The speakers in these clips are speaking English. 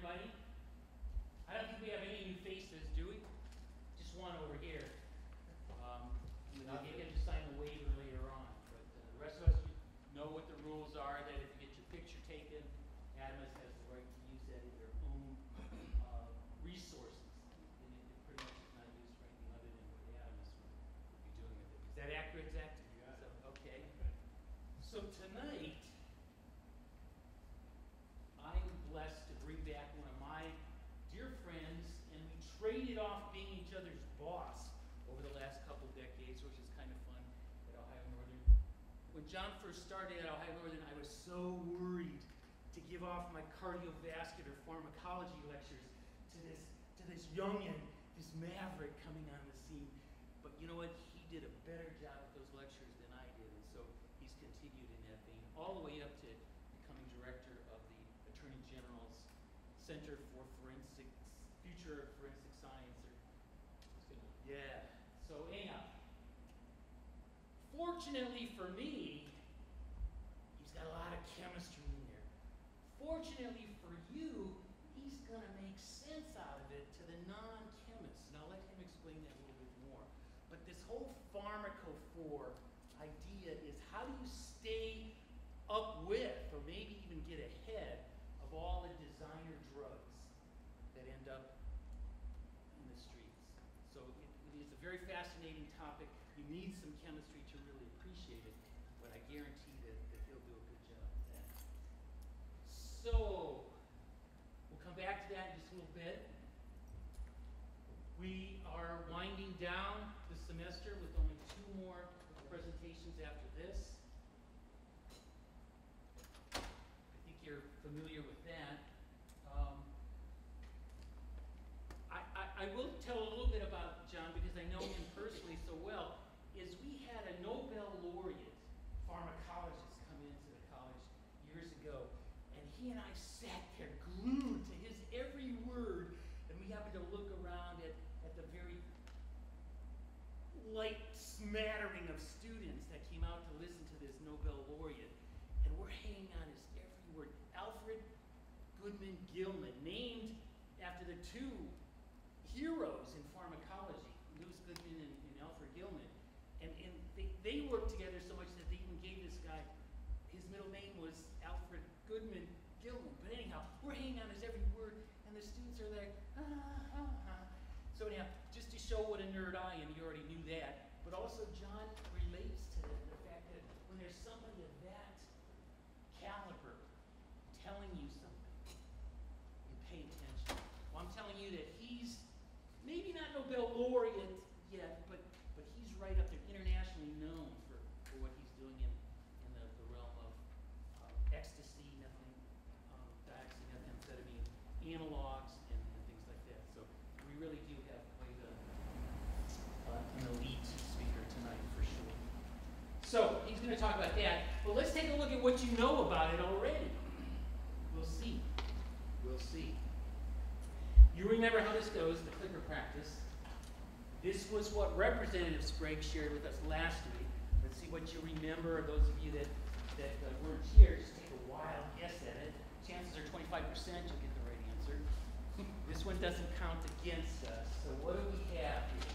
everybody. I don't think we have any new faces, do we? Just one over here. We'll get him to sign the waiver later on. But the rest of us know what the rules are, that if you get your picture taken, Adamus has the right to use that in their own resources. And it pretty much is not used for anything other than what Adamus would be doing with it. Is that accurate, Zach? Yeah. So, okay. So tonight, I'm blessed to bring back one of my dear friends, and we traded off being each other's boss over the last couple decades, which is kind of fun at Ohio Northern. When John first started at Ohio Northern, I was so worried to give off my cardiovascular pharmacology lectures to this youngin, this maverick coming on the scene. But you know what? He did a better job with those lectures than I did, and so he's continued in that vein, all the way up to becoming director of the Attorney General's Center for Future Forensic Science. Yeah. So anyhow, fortunately for me, he's got a lot of chemistry in there. Fortunately for you, he's going to make sense out of it to the non-chemists. And I'll let him explain that a little bit more. But this whole Pharmacophore idea is, how do you stay up with, or maybe even get ahead of all the designer drugs that end up in the streets? So it is a very fascinating topic. You need some chemistry to really appreciate it, but I guarantee that he'll do a good job at that. So we'll come back to that in just a little bit. We are winding down the semester with only 2 more presentations after this. I think you're familiar with that. I will tell a little bit about John because I know him personally so well. Is we had a Nobel laureate pharmacologist come into the college years ago, and he and I sat there glued to his every word, and we happened to look around at the very light smattering of students that came out to listen to this Nobel laureate, and we're hanging on his every word. Alfred Goodman Gilman, named after the 2 heroes in pharmacology, Louis Goodman and Alfred Gilman. And they worked together so much that they even gave this guy, his middle name was Alfred Goodman Gilman. But anyhow, we're hanging on his every word, and the students are like, So anyhow, just to show what a nerd I am, you already knew that. But also, John relates to the fact that when there's somebody of that caliber telling you something, you pay attention. Well, I'm telling you that he's maybe not Nobel laureate yet, but he's right up there, internationally known for what he's doing in the realm of ecstasy, methamphetamine analogs, and things like that. So we really do have quite an elite speaker tonight for sure. So he's going to talk about that, but let's take a look at what you know about it already. We'll see. We'll see. You remember how this goes, the clicker practice. This was what Representative Sprague shared with us last week. Let's see what you remember. Those of you that weren't here, just take a wild guess at it. Chances are 25% you'll get the right answer. This one doesn't count against us. So what do we have here?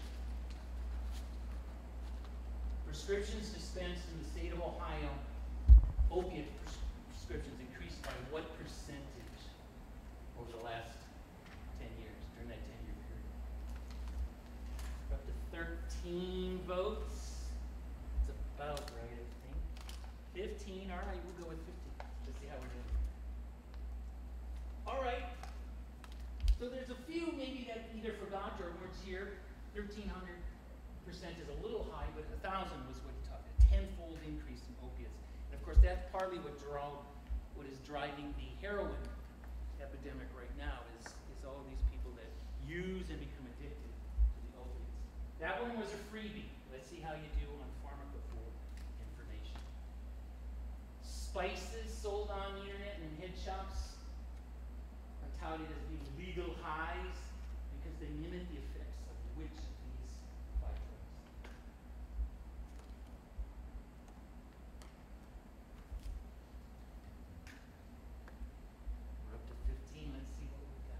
Prescriptions dispensed in the state of Ohio, opiate prescriptions increased by what percentage over the last 10 years, during that 10-year period? We're up to 13 votes. It's about right, I think. 15, all right, we'll go with 15. Let's see how we're doing. All right. So there's a few maybe that either forgot or weren't here. 1,300% is a little high, but 1,000 was what you talked about. A 10-fold increase in opiates. And of course, that's partly what is driving the heroin epidemic right now is all of these people that use and become addicted to the opiates. That one was a freebie. Let's see how you do on Pharmacophore information. Spices sold on the internet and in head shops are touted as being legal highs because they mimic the effects of which of these 5 drugs? We're up to 15. Let's see what we've got.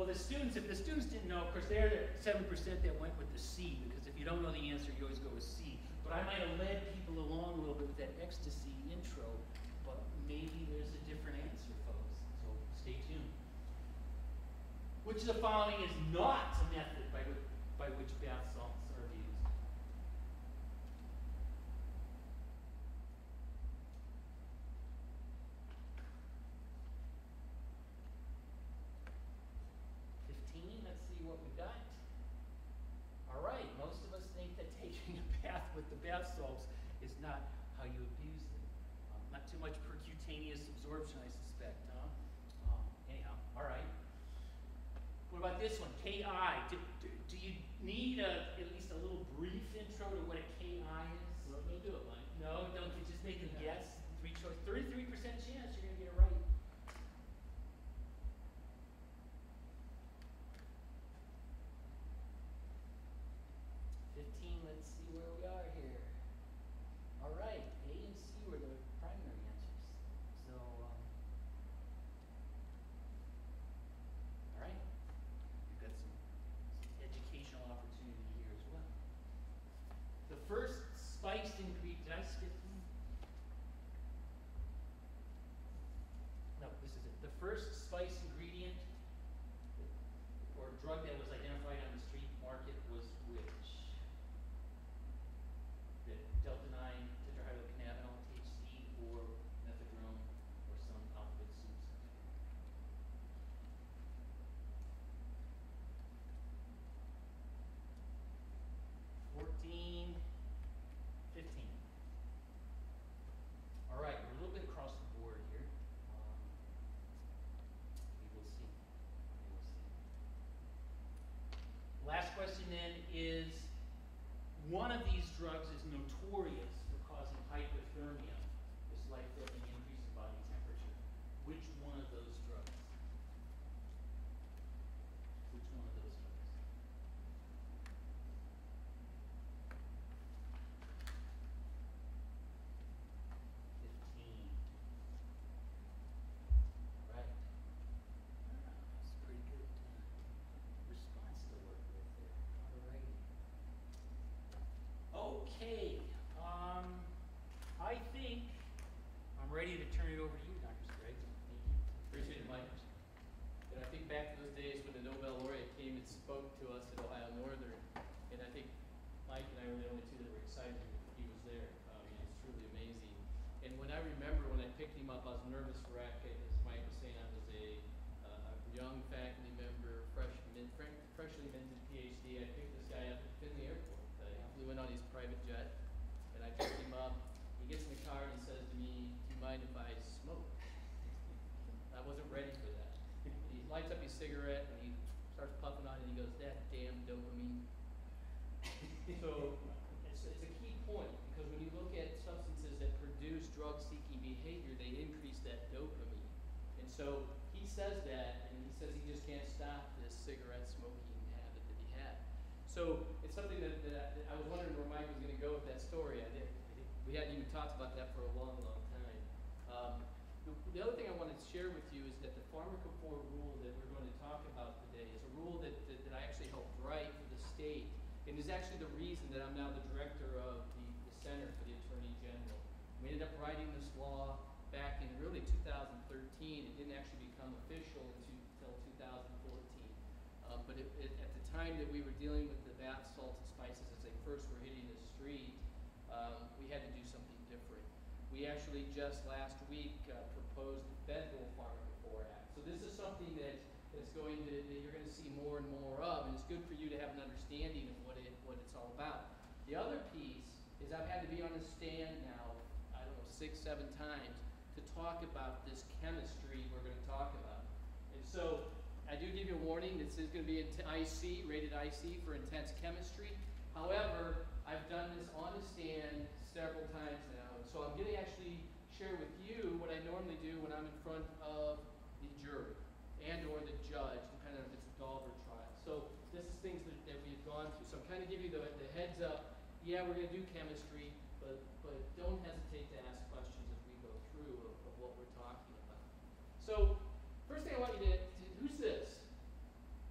the students, if the students didn't know, of course, they're the 7% that went with the C, because if you don't know the answer, you always go with C. But I might have led people along a little bit with that ecstasy intro, but maybe there's a different answer, folks. So stay tuned. Which of the following is not a method by which bath salts are used? Let's see what we got. All right, most of us think that taking a bath with the bath salts is not how you abuse them. Not too much percutaneous absorption, I suspect, huh? Anyhow, all right. What about this one, KI? Do you need at least a little brief intro to what a KI is? Well, don't do it, Mike. No, don't. You just make them guess. 33% chance you're going to get it right. 15, let's see where we are here. All right, A and C were the primary answers. So, all right, you've got some educational opportunity here as well. The first spiced ingredient, did I skip one? No, this is it. The first spiced ingredient or drug that was identified on the street market was which? The delta-9 tetrahydrocannabinol, THC, or methadone, or some alphabet soup. 14, 15. All right, we're a little bit across the board here. We will see. We will see. Last question then is, one of these drugs is notorious for causing hypothermia, this life-threatening increase in body temperature. Which one of those drugs? Which one of those drugs? Right. That's a pretty good response to work with there. All right. Okay. I think I'm ready to turn it over to you, Dr. Sprague. Thank you. Appreciate it, Mike. And I think back to those days when the Nobel laureate came and spoke to us at Ohio Northern, and I think Mike and I were the only two that were excited that he was there. It's truly amazing. And when I remember when I picked him up, I was nervous for as Mike was saying, I was a young faculty member, freshly minted PhD. I picked this guy up at Finley Airport. He flew in on his private jet, and I picked him up. He gets in the car and he says to me, "Do you mind if I smoke?" I wasn't ready for that. He lights up his cigarette and he starts puffing on it and he goes, "That damn dopamine." So it's a key point, because when you look at substances that produce drug-seeking behavior, they increase that dopamine. And so he says that, and he says he just can't stop this cigarette smoking habit that he had. So it's something that I was wondering where Mike was going to go with that story. We hadn't even talked about that for a long, long time. The other thing I wanted to share with you is that the Pharmacophore rule that we're going to talk about today is a rule that I actually helped write for the state, and is actually the reason that I'm now the director of the Center for the Attorney General. We ended up writing this law back in really 2013. It didn't actually become official until 2014. But at the time that we were dealing with the bath salts and spices as they first were hitting the street, we had to do something different. We actually just last week proposed the Federal Pharmacophore Act. So this is something that you're going to see more and more of, and it's good for you to have an understanding of what it's all about. The other piece is I've had to be on the stand now, I don't know, 6, 7 times to talk about this chemistry we're going to talk about. And so I do give you a warning, this is going to be IC, rated IC for intense chemistry. However, I've done this on the stand several times now, and so I'm going to actually share with you what I normally do when I'm in front of the jury and or the judge, depending on if it's a Daubert trial. So this is things that we've gone through. So I'm kind of giving you the heads up. Yeah, we're going to do chemistry, but don't hesitate to ask questions as we go through of what we're talking about. So first thing I want you to who's this?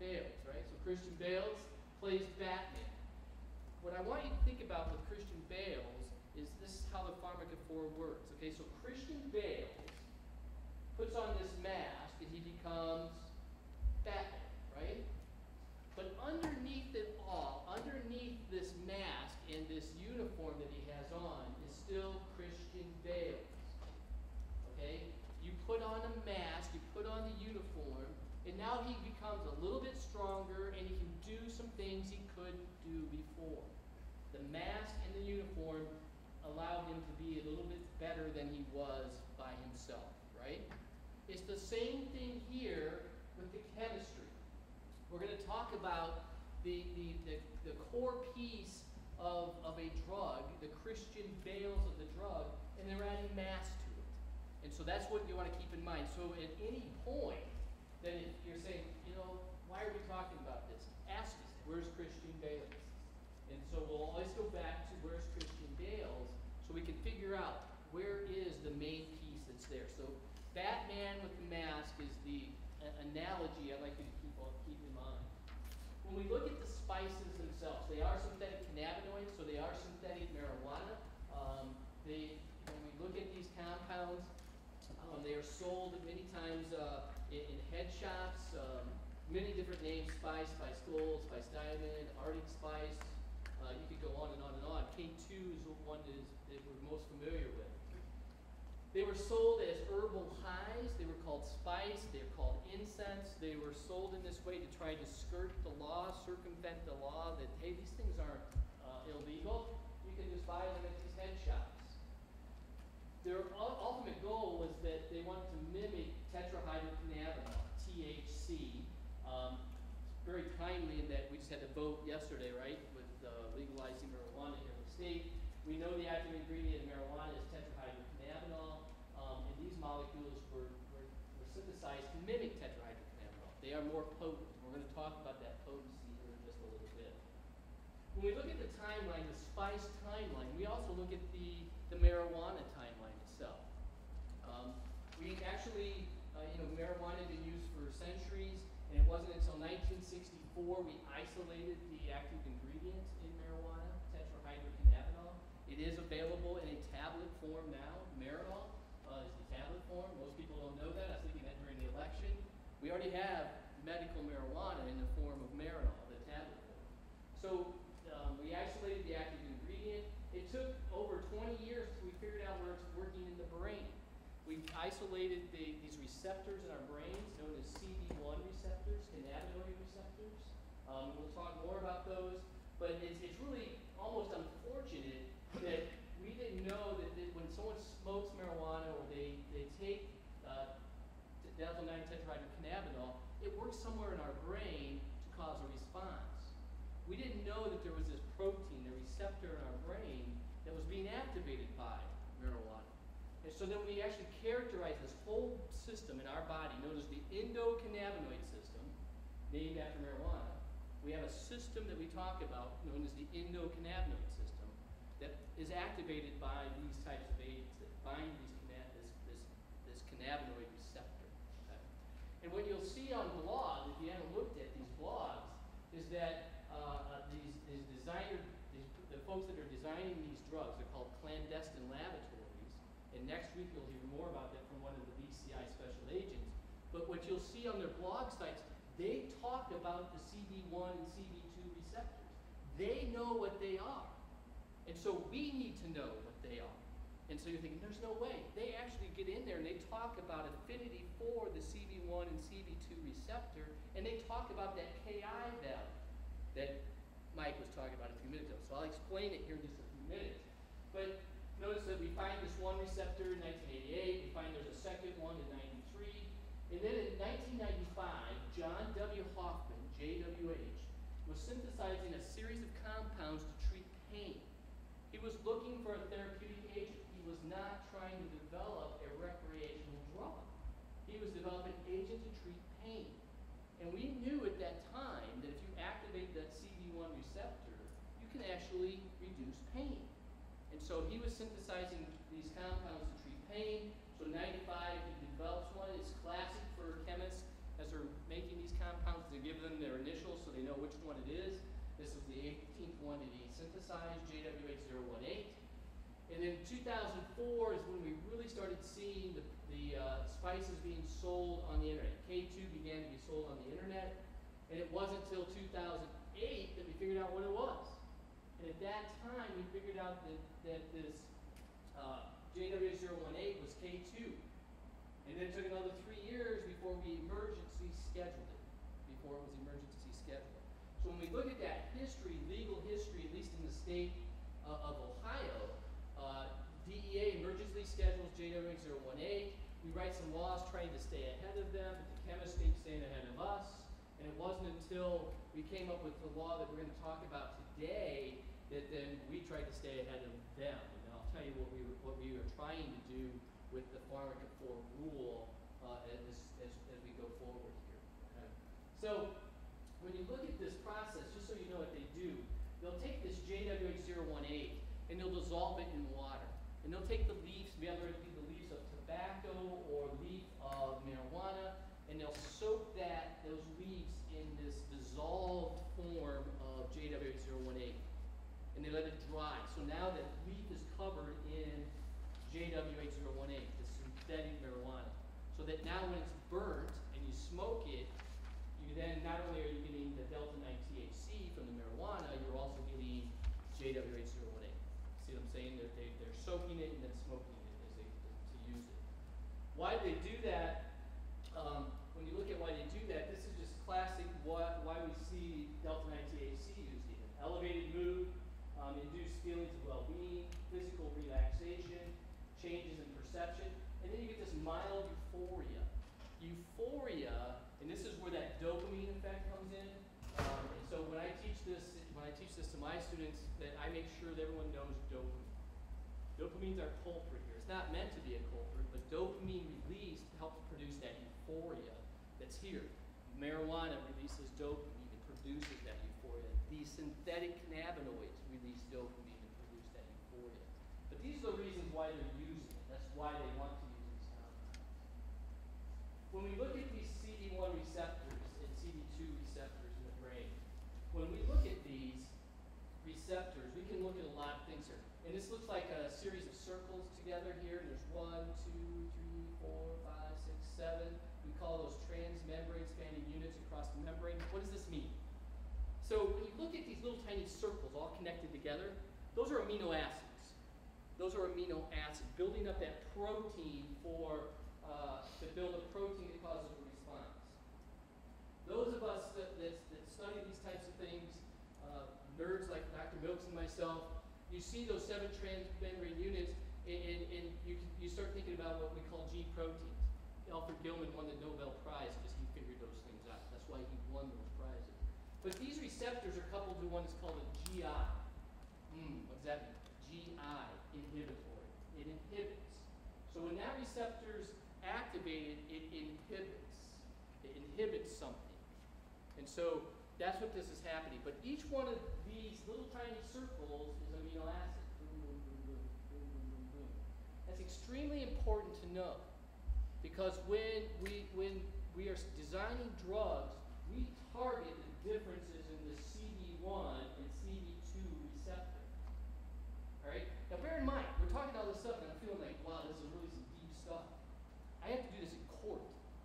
Bales, right? So Christian Bales plays Batman. What I want you to think about with Christian Bales is this is how the Pharmacophore works. Okay, so Christian Bales puts on this mask and he becomes Batman, right? But underneath it all, underneath this mask and this uniform that he has on is still Christian Bales. Okay? You put on a mask, you put on the uniform, and now he becomes a little bit stronger and he can do some things he couldn't do before. The mask and the uniform allowed him to be a little bit better than he was by himself, right? It's the same thing here with the chemistry. We're going to talk about the core piece of a drug, the Christian Bales of the drug, and they're adding mass to it. And so that's what you want to keep in mind. So at any point that if you're saying, you know, why are we talking about this? Ask us, where's Christian Bales? And so we'll always go back to where's Christian Bales so we can figure out where is the main piece that's there. So Batman with the mask is the analogy I'd like you to keep in mind. When we look at the spices themselves, they are synthetic cannabinoids, so they are synthetic marijuana. When we look at these compounds, they are sold many times in head shops, many different names: Spice, Spice Gold, Spice Diamond, Arctic Spice. You could go on and on and on. K2 is the one that we're most familiar with. They were sold as herbal highs. They were called spice. They were called incense. They were sold in this way to try to skirt the law, circumvent the law that, hey, these things aren't illegal. You can just buy them at these head shops. Their ultimate goal was that they wanted to mimic tetrahydrocannabinol, THC. Very timely in that we just had to vote yesterday, right, with legalizing marijuana here in the state. We know the active ingredient in marijuana is tetrahydrocannabinol, and these molecules were synthesized to mimic tetrahydrocannabinol. They are more potent. We're going to talk about that potency here in just a little bit. When we look at the timeline, the spice timeline, we also look at the marijuana timeline itself. We actually, marijuana had been used for centuries, and it wasn't until 1964 we isolated the active ingredient in marijuana, tetrahydrocannabinol. It is available in a tablet form now. Marinol is the tablet form. Most people don't know that. I was thinking that during the election. We already have medical marijuana in the form of Marinol, the tablet form. So we isolated the active ingredient. It took over 20 years till we figured out where it's working in the brain. We isolated these receptors in our brains known as CD1 receptors, cannabinoid receptors. We'll talk more about those, but it's really almost unfortunate that we didn't know that when someone smokes marijuana or they take alpha-9 tetrahydrocannabinol, it works somewhere in our brain to cause a response. We didn't know that there was this protein, a receptor in our brain that was being activated by marijuana. And so then we actually characterize this whole system in our body known as the endocannabinoid system, named after marijuana. We have a system that we talk about known as the endocannabinoid system that is activated by these types of agents that bind this cannabinoid receptor. Okay? And what you'll see on blogs, if you haven't looked at these blogs, is that the folks that are designing these drugs are called clandestine laboratories. And next week you'll hear more about that from one of the BCI special agents. But what you'll see on their blog sites, they talk about the CD1 and CD2 receptors. They know what they are. And so we need to know what they are. And so you're thinking, there's no way. They actually get in there and they talk about affinity for the CD1 and CD2 receptor, and they talk about that Ki value that Mike was talking about a few minutes ago. So I'll explain it here in just a few minutes. But notice that we find this one receptor in 1988. We find there's a second one in 93. And then in 1995, John W. Hoffman, JWH, was synthesizing a series of compounds to treat pain. He was looking for a therapeutic agent. He was not trying to develop a recreational drug. He was developing an agent to treat pain. And we knew at that time that if you activate that CD1 receptor, you can actually reduce pain. And so he was synthesizing these compounds to treat pain. So in 95, he develops one. It's classic for chemists as they're making these compounds. They give them their which one it is. This was the 18th one that he synthesized, JWH018. And then 2004 is when we really started seeing the spices being sold on the internet. K2 began to be sold on the internet, and it wasn't until 2008 that we figured out what it was. And at that time, we figured out that this JWH018 was K2. And then it took another 3 years before we emergency scheduled it, before it was emergency scheduled. So when we look at that history, legal history, at least in the state of Ohio, DEA emergency schedules JWH018. We write some laws trying to stay ahead of them, but the chemists keep staying ahead of us. And it wasn't until we came up with the law that we're going to talk about today that then we tried to stay ahead of them. And I'll tell you what we were trying to do with the Pharmacophore rule as we go forward here. Okay? So when you look at this process, just so you know what they do, they'll take this JWH018 and they'll dissolve it in water. And they'll take the leaves, whether it be the leaves of tobacco or leaf of marijuana, and they'll soak those leaves in this dissolved form of JWH018. And they let it dry. So now that leaf is covered in JWH018, the synthetic marijuana. So that now when it's burnt and you smoke it, you then not only are you getting the delta-9 THC from the marijuana, you're also getting JWH018. See what I'm saying? They're soaking it and then smoking it to use it. Why they do that? When you look at why they do that, this is just classic why we see delta-9 THC used even. Elevated mood, induced feelings of well-being, physical relaxation, changes in perception, and then you get this mild euphoria. Euphoria, and this is where that dopamine effect comes in. And so when I teach this to my students, that I make sure that everyone knows dopamine. Dopamine's our culprit here. It's not meant to be a culprit, but dopamine released helps produce that euphoria that's here. Marijuana releases dopamine and produces that euphoria. These synthetic cannabinoids release dopamine and produce that euphoria. But these are the reasons why they're using it. That's why they want to use these compounds. When we look at these CD1 receptors and CD2 receptors in the brain, when we look at these receptors, we can look at a lot of things here. And this looks like a series of circles together here. There's 1, 2, 3, 4, 5, 6, 7. We call those transmembrane spanning units across the membrane. What does this mean? So when you look at these little tiny circles all connected together, those are amino acids. Those are amino acids building up that protein to build a protein that causes a response. Those of us that study these types of things, nerds like Dr. Milks and myself, you see those 7 transmembrane units, and you start thinking about what we call G proteins. Alfred Gilman won the Nobel Prize because he figured those things out. That's why he won those prizes. But these receptors are coupled to one that's called a GI. What does that mean? GI, inhibitory. It inhibits. So when that receptor's activated, it inhibits. It inhibits something. And so that's what this is happening. But each one of these little tiny circles is amino acid. Boom, boom, boom, boom, boom, boom, boom, boom. That's extremely important to know. Because when we are designing drugs, we target the differences in the CD1 and CD2 receptor. All right? Now bear in mind, we're talking all this stuff and I'm feeling like, wow, this is really some deep stuff. I have to do this in court.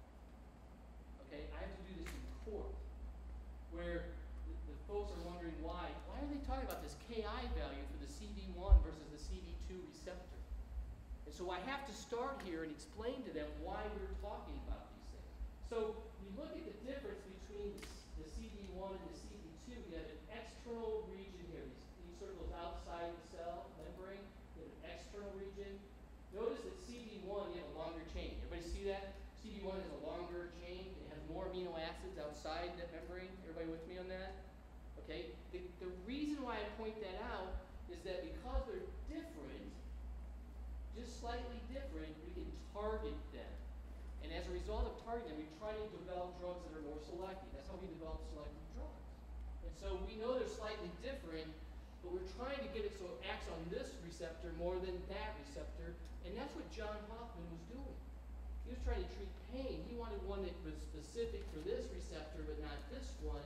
Okay? I have to do this in court. Where the folks are wondering why are they talking about this Ki value for the CD1 versus the CD2 receptor? And so I have to start here and explain to them why we're talking about these things. So we look at the difference between the CD1 and the CD2. We have an external region here. These circles outside the cell membrane. We have an external region. Notice that CD1, you have a longer chain. Everybody see that? CD1 has a longer chain. It has more amino acids outside that membrane. Everybody with me on that? Okay? The reason why I point that out is that because they're different, just slightly different, we can target them. And as a result of targeting them, we try to develop drugs that are more selective. That's how we develop selective drugs. And so we know they're slightly different, but we're trying to get it so it acts on this receptor more than that receptor. And that's what John Hoffman was doing. He was trying to treat pain. He wanted one that was specific for this receptor, but not this one.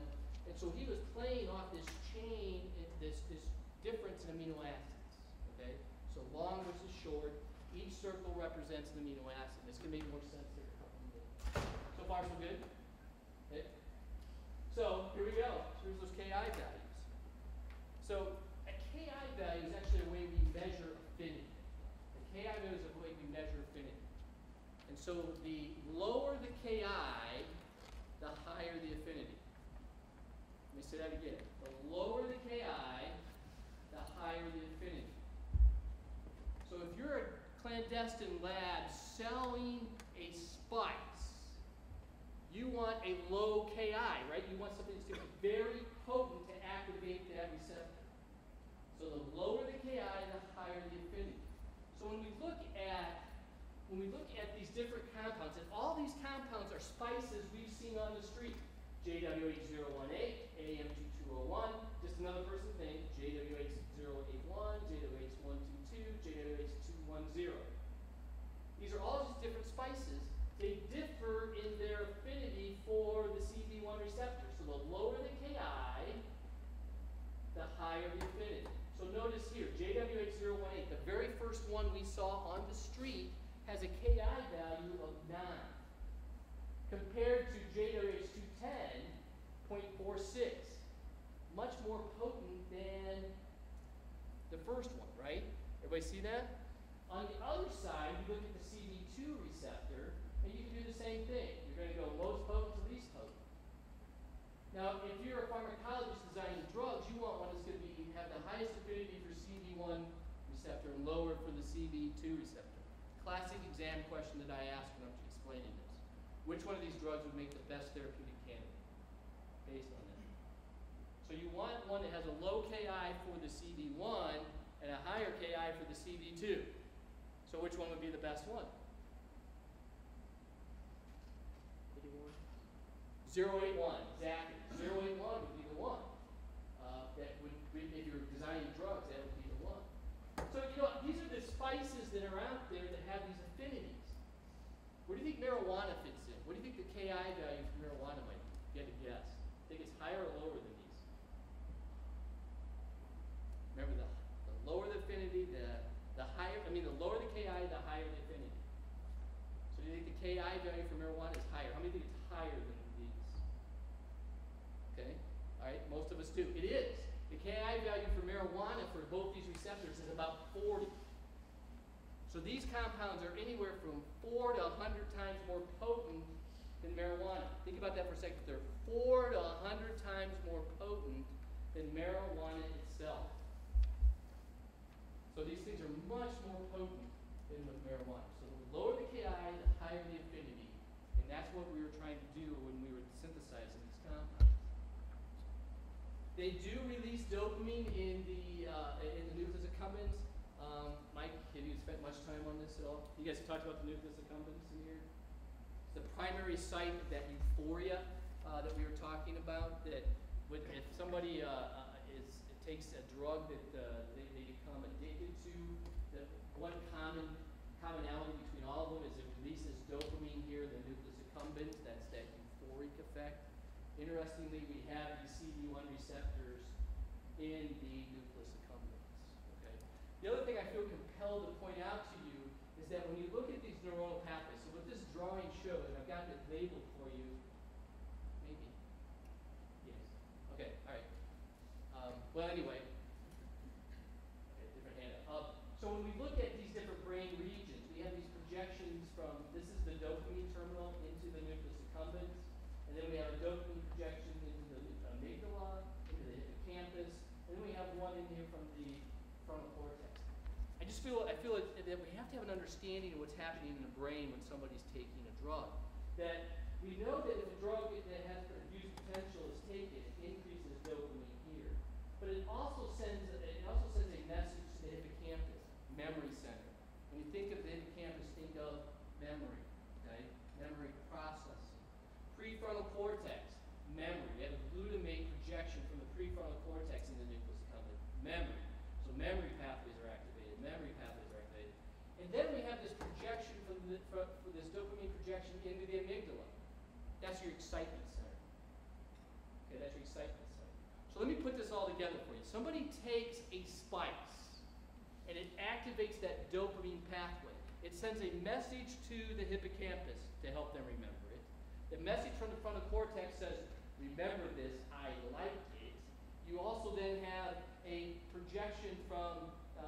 And so he was playing off this chain, this difference in amino acids. Okay? So long versus short. Each circle represents an amino acid. This can make more sense here in a couple of minutes. So far, so good? Okay? So here we go. Here's those Ki values. So a Ki value is actually a way we measure affinity. The Ki value is a way we measure affinity. And so the lower the Ki, the higher the affinity. Let me say that again. The lower the Ki, the higher the affinity. So if you're a clandestine lab selling a spice, you want a low Ki, right? You want something that's going to be very potent to activate that receptor. So the lower the Ki, the higher the affinity. So when we look at these different compounds, and all these compounds are spices we've seen on the street. JWH018, AM2201, just another person's name, JWH081, JWH122, JWH210. These are all just different spices. They differ in their affinity for the CB1 receptor. So the lower the Ki, the higher the affinity. So notice here, JWH018, the very first one we saw on the street, has a Ki value of 9, compared to JWH210, 0.46. Much more potent than the first one, right? Everybody see that? On the other side, you look at the CB2 receptor, and you can do the same thing. You're going to go most potent to least potent. Now, if you're a pharmacologist designing drugs, you want one that's going to have the highest affinity for CB1 receptor and lower for the CB2 receptor. Classic exam question that I ask when I'm explaining this. Which one of these drugs would make the best therapeutic candidate based on that? So you want one that has a low Ki for the CB1 and a higher Ki for the CB2. So which one would be the best one? 081, exactly. 081 would be the one. That would be, if you're designing drugs, that would be the one. So, these are the spices that are out there that have these affinities. Where do you think marijuana fits in? What do you think the Ki value for marijuana might be? If you had to guess. Think it's higher or lower than these? Remember, the lower the affinity, the lower the Ki, the higher the affinity. So do you think the Ki value for marijuana is higher? How many think it's higher than these? Okay, all right, most of us do. It is. The Ki value for marijuana for both these receptors is about 40. So these compounds are anywhere from 4 to 100 times more potent than marijuana. Think about that for a second. They're 4 to 100 times more potent than marijuana itself. So these things are much more potent than with marijuana. So the lower the Ki, the higher the affinity. And that's what we were trying to do when we were synthesizing these compounds. They do release dopamine in the nucleus accumbens. Mike, have you spent much time on this at all? You guys talked about the nucleus accumbens in here? It's the primary site of that euphoria that we were talking about. That if somebody takes a drug that they become addicted to, the one commonality between all of them is it releases dopamine here in the nucleus accumbens. That's that euphoric effect. Interestingly, we have these CB1 receptors in the nucleus accumbens. Okay. The other thing I feel compelled to point out to you is that when you look at these neuronal pathways, so what this drawing shows, and I've got it labeled for you, maybe, yes, okay, all right. Well, anyway, okay, different hand up. So when we look at these different brain regions, we have these projections from, this is the dopamine terminal into the nucleus accumbens. And then we have a dopamine projection into the amygdala, into the hippocampus, and then we have one in here from the frontal cortex. I feel that we have to have an understanding of what's happening in the brain when somebody's taking a drug. That we know that if a drug that has abuse potential is taken, it increases dopamine here. But it also sends a message to the hippocampus, memory center. When you think of the hippocampus, think of memory, okay? Memory processing. Prefrontal cortex, memory. We have a glutamate projection from the prefrontal cortex in the nucleus accumbens. Memory. So memory pathways are activated. And then we have this projection for this dopamine projection into the amygdala. That's your excitement center. Okay, that's your excitement put this all together for you. Somebody takes a spice, and it activates that dopamine pathway. It sends a message to the hippocampus to help them remember it. The message from the frontal cortex says, remember this, I like it. You also then have a projection from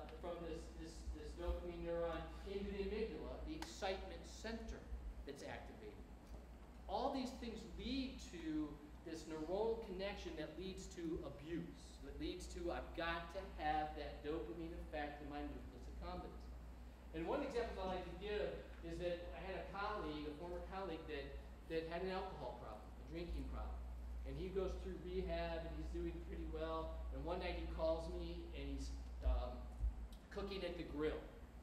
this dopamine neuron into the amygdala, the excitement center that's activated. All these things lead to this neuronal connection that leads to abuse, that leads to I've got to have that dopamine effect in my nucleus accumbens. And one example I like to give is that I had a colleague, a former colleague, that had an alcohol problem, a drinking problem. And he goes through rehab and he's doing pretty well. And one night he calls me and he's cooking at the grill.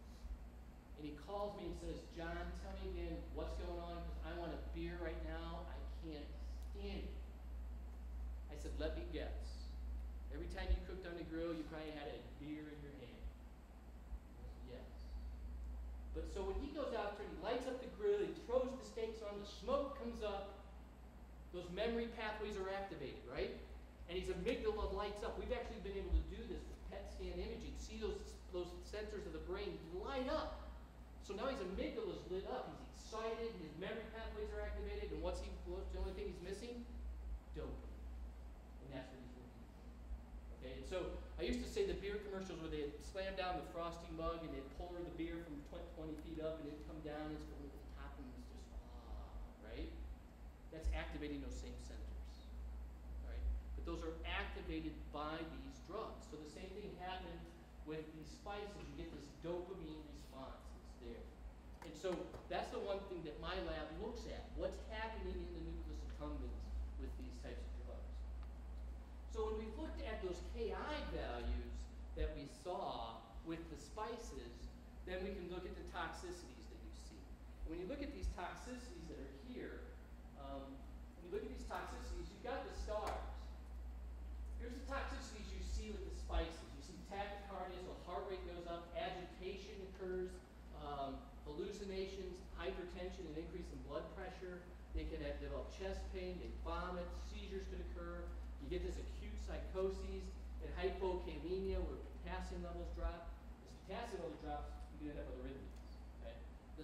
And he calls me and says, John, tell me again what's going on because I want a beer right now. I can't stand it. I said, let me guess. Every time you cooked on the grill, you probably had a beer in your hand. He said, yes. But so when he goes out there, he lights up the grill, he throws the steaks on, the smoke comes up, those memory pathways are activated, right? And his amygdala lights up. We've actually been able to do this with PET scan imaging. See those sensors of the brain light up. So now his amygdala is lit up. He's excited. His memory pathways are activated. And what's the only thing he's missing? Dopamine. And that's what he's looking for. Okay. And so I used to say the beer commercials where they'd slam down the frosty mug and they'd pour the beer from 20 feet up and it'd come down and it's going to the top and it's just right? That's activating those same centers. Right? But those are activated by these drugs. So the same thing happens with these spices. You get this dopamine response. It's there. And so that's the one thing that my lab looks at. What's happening in the nucleus accumbens with these types of drugs. So when we looked at those Ki values that we saw with the spices, then we can look at the toxicities that you see. And when you look at these toxicities that are here, when you look at these toxicities, you've got the stars. Here's the toxicities you see with the spices. You see tachycardia, so heart rate goes up, agitation occurs, hallucinations, hypertension, an increase in blood pressure. They can develop chest pain, they vomit, seizures could occur. You get this acute psychoses and hypokalemia where potassium levels drop. As potassium level drops, you can end up with arrhythmias. Okay? The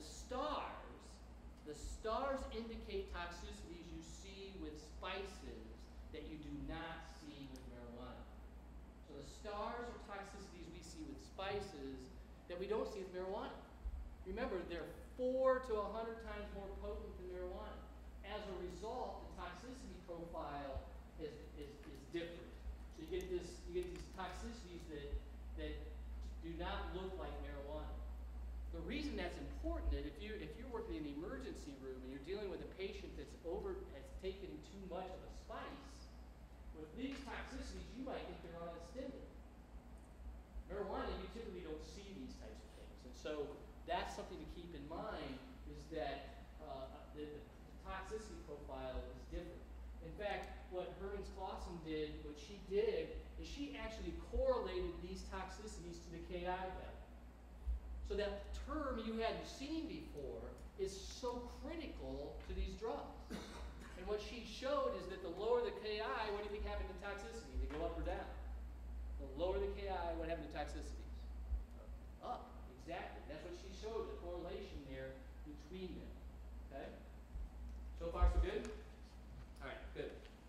stars indicate toxicities you see with spices that you do not see with marijuana. So the stars are toxicities we see with spices that we don't see with marijuana. Remember, they're 4 to 100 times more potent than marijuana. As a result, the toxicity profile is different. So you get these toxicities that do not look like marijuana. The reason that's important is if you're working in the emergency room and you're dealing with a patient that's taken too much of a spice, with these toxicities, you might think they're on a stimulant. Marijuana, you typically don't see these types of things. And so that's something to keep in mind is that the toxicity profile is different. In fact, what Hermans Clausen did, what she did, is she actually correlated these toxicities to the Ki value. So that term you hadn't seen before is so critical to these drugs. And what she showed is that the lower the Ki, what do you think happened to toxicity? They go up or down? The lower the Ki, what happened to toxicities? Up, exactly. That's what she showed, the correlation there between them. Okay? So far, so good? All right, good.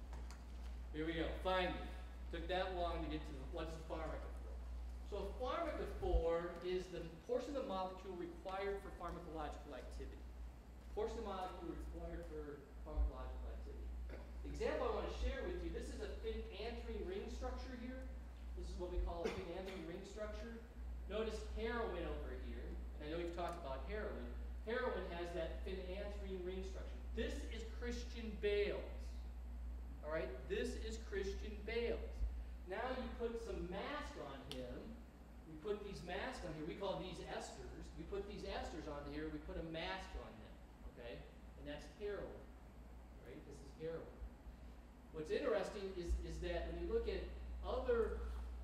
Here we go. Finally, took that long to get to what's the pharmacophore. So a pharmacophore is the portion of the molecule required for pharmacological activity. Portion of the molecule required for pharmacological activity. The example I want to share with you, this is a phenanthrene ring structure here. This is what we call a phenanthrene ring structure. Notice heroin over here, and I know we've talked about heroin. Heroin has that phenanthrene ring structure. This is Christian Bale's. All right, this is Christian Bale's. Now you put some mask on him. We put these masks on here. We call these esters. We put these esters on here. We put a mask on them. Okay, and that's heroin. Right, this is heroin. What's interesting is that when you look at other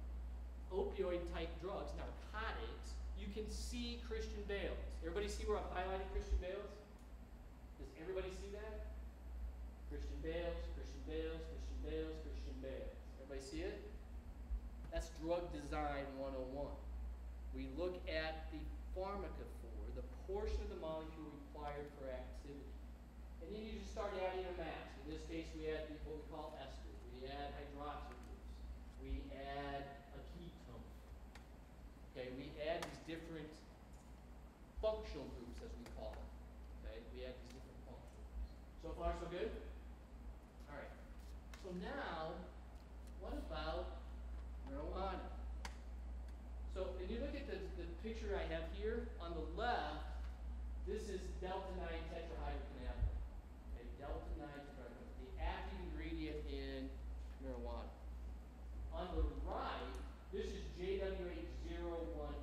opioid-type drugs, narcotics, you can see Christian Bale's. Everybody see where I'm highlighting Christian Bale's? Does everybody see that? Christian Bale's, Christian Bale's, Christian Bale's, Christian Bale's. Everybody see it? Design 101. We look at the pharmacophore, the portion of the molecule required for activity. And then you just start adding a mass. In this case, we add what we call esters. We add hydroxyl groups. We add a ketone. Okay, we add these different functional groups, as we call them. Okay, we add these different functional groups. So far, so good? All right. So now, what about marijuana? So when you look at the picture I have here, on the left, this is delta-9 tetrahydrocannabinol. Okay, delta-9 tetrahydrocannabinol, the active ingredient in marijuana. On the right, this is JWH018.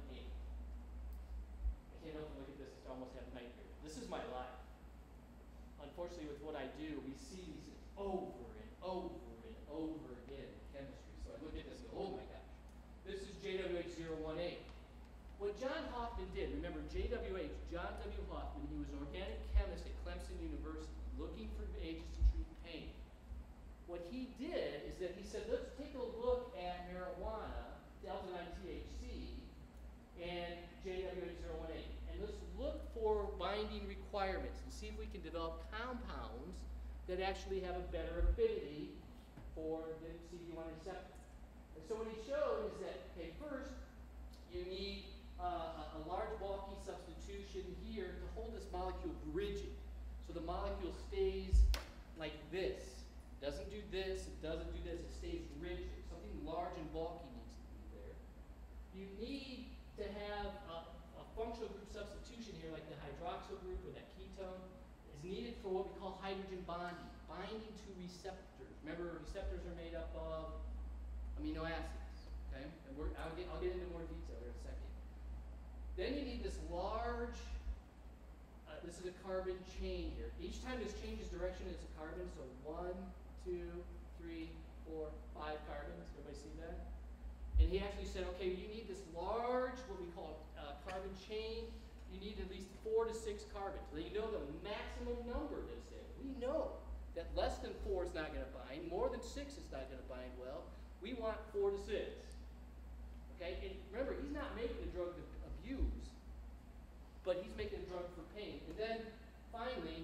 I can't help but look at this, I almost have nightmares. This is my life. Unfortunately, with what I do, we see these things over and over and over again in chemistry. So I look at this and go, oh my gosh. This is JWH018. What John Hoffman did, remember JWH, John W. Hoffman, he was an organic chemist at Clemson University looking for agents to treat pain. What he did is that he said, let's take a look at marijuana, delta-9-THC, and JWH018. And let's look for binding requirements and see if we can develop compounds that actually have a better affinity for the CD1 receptor. And so what he showed is that, okay, first, you need a large bulky substitution here to hold this molecule rigid. So the molecule stays like this. It doesn't do this, it doesn't do this, it stays rigid. Something large and bulky needs to be there. You need to have a functional group substitution here, like the hydroxyl group or that ketone, is needed for what we call hydrogen bonding, binding to receptors. Remember, receptors are made up of amino acids, okay? And I'll get into more detail here in a second. Then you need this large, this is a carbon chain here. Each time this changes direction, it's a carbon, so 1, 2, 3, 4, 5 carbons. Everybody see that? And he actually said, okay, you need this large, what we call carbon chain. You need at least 4 to 6 carbons. So you know the maximum number that's there. We know that less than 4 is not going to bind. More than 6 is not going to bind well. We want 4 to 6. Okay? And remember, he's not making a drug to abuse, but he's making a drug for pain. And then finally,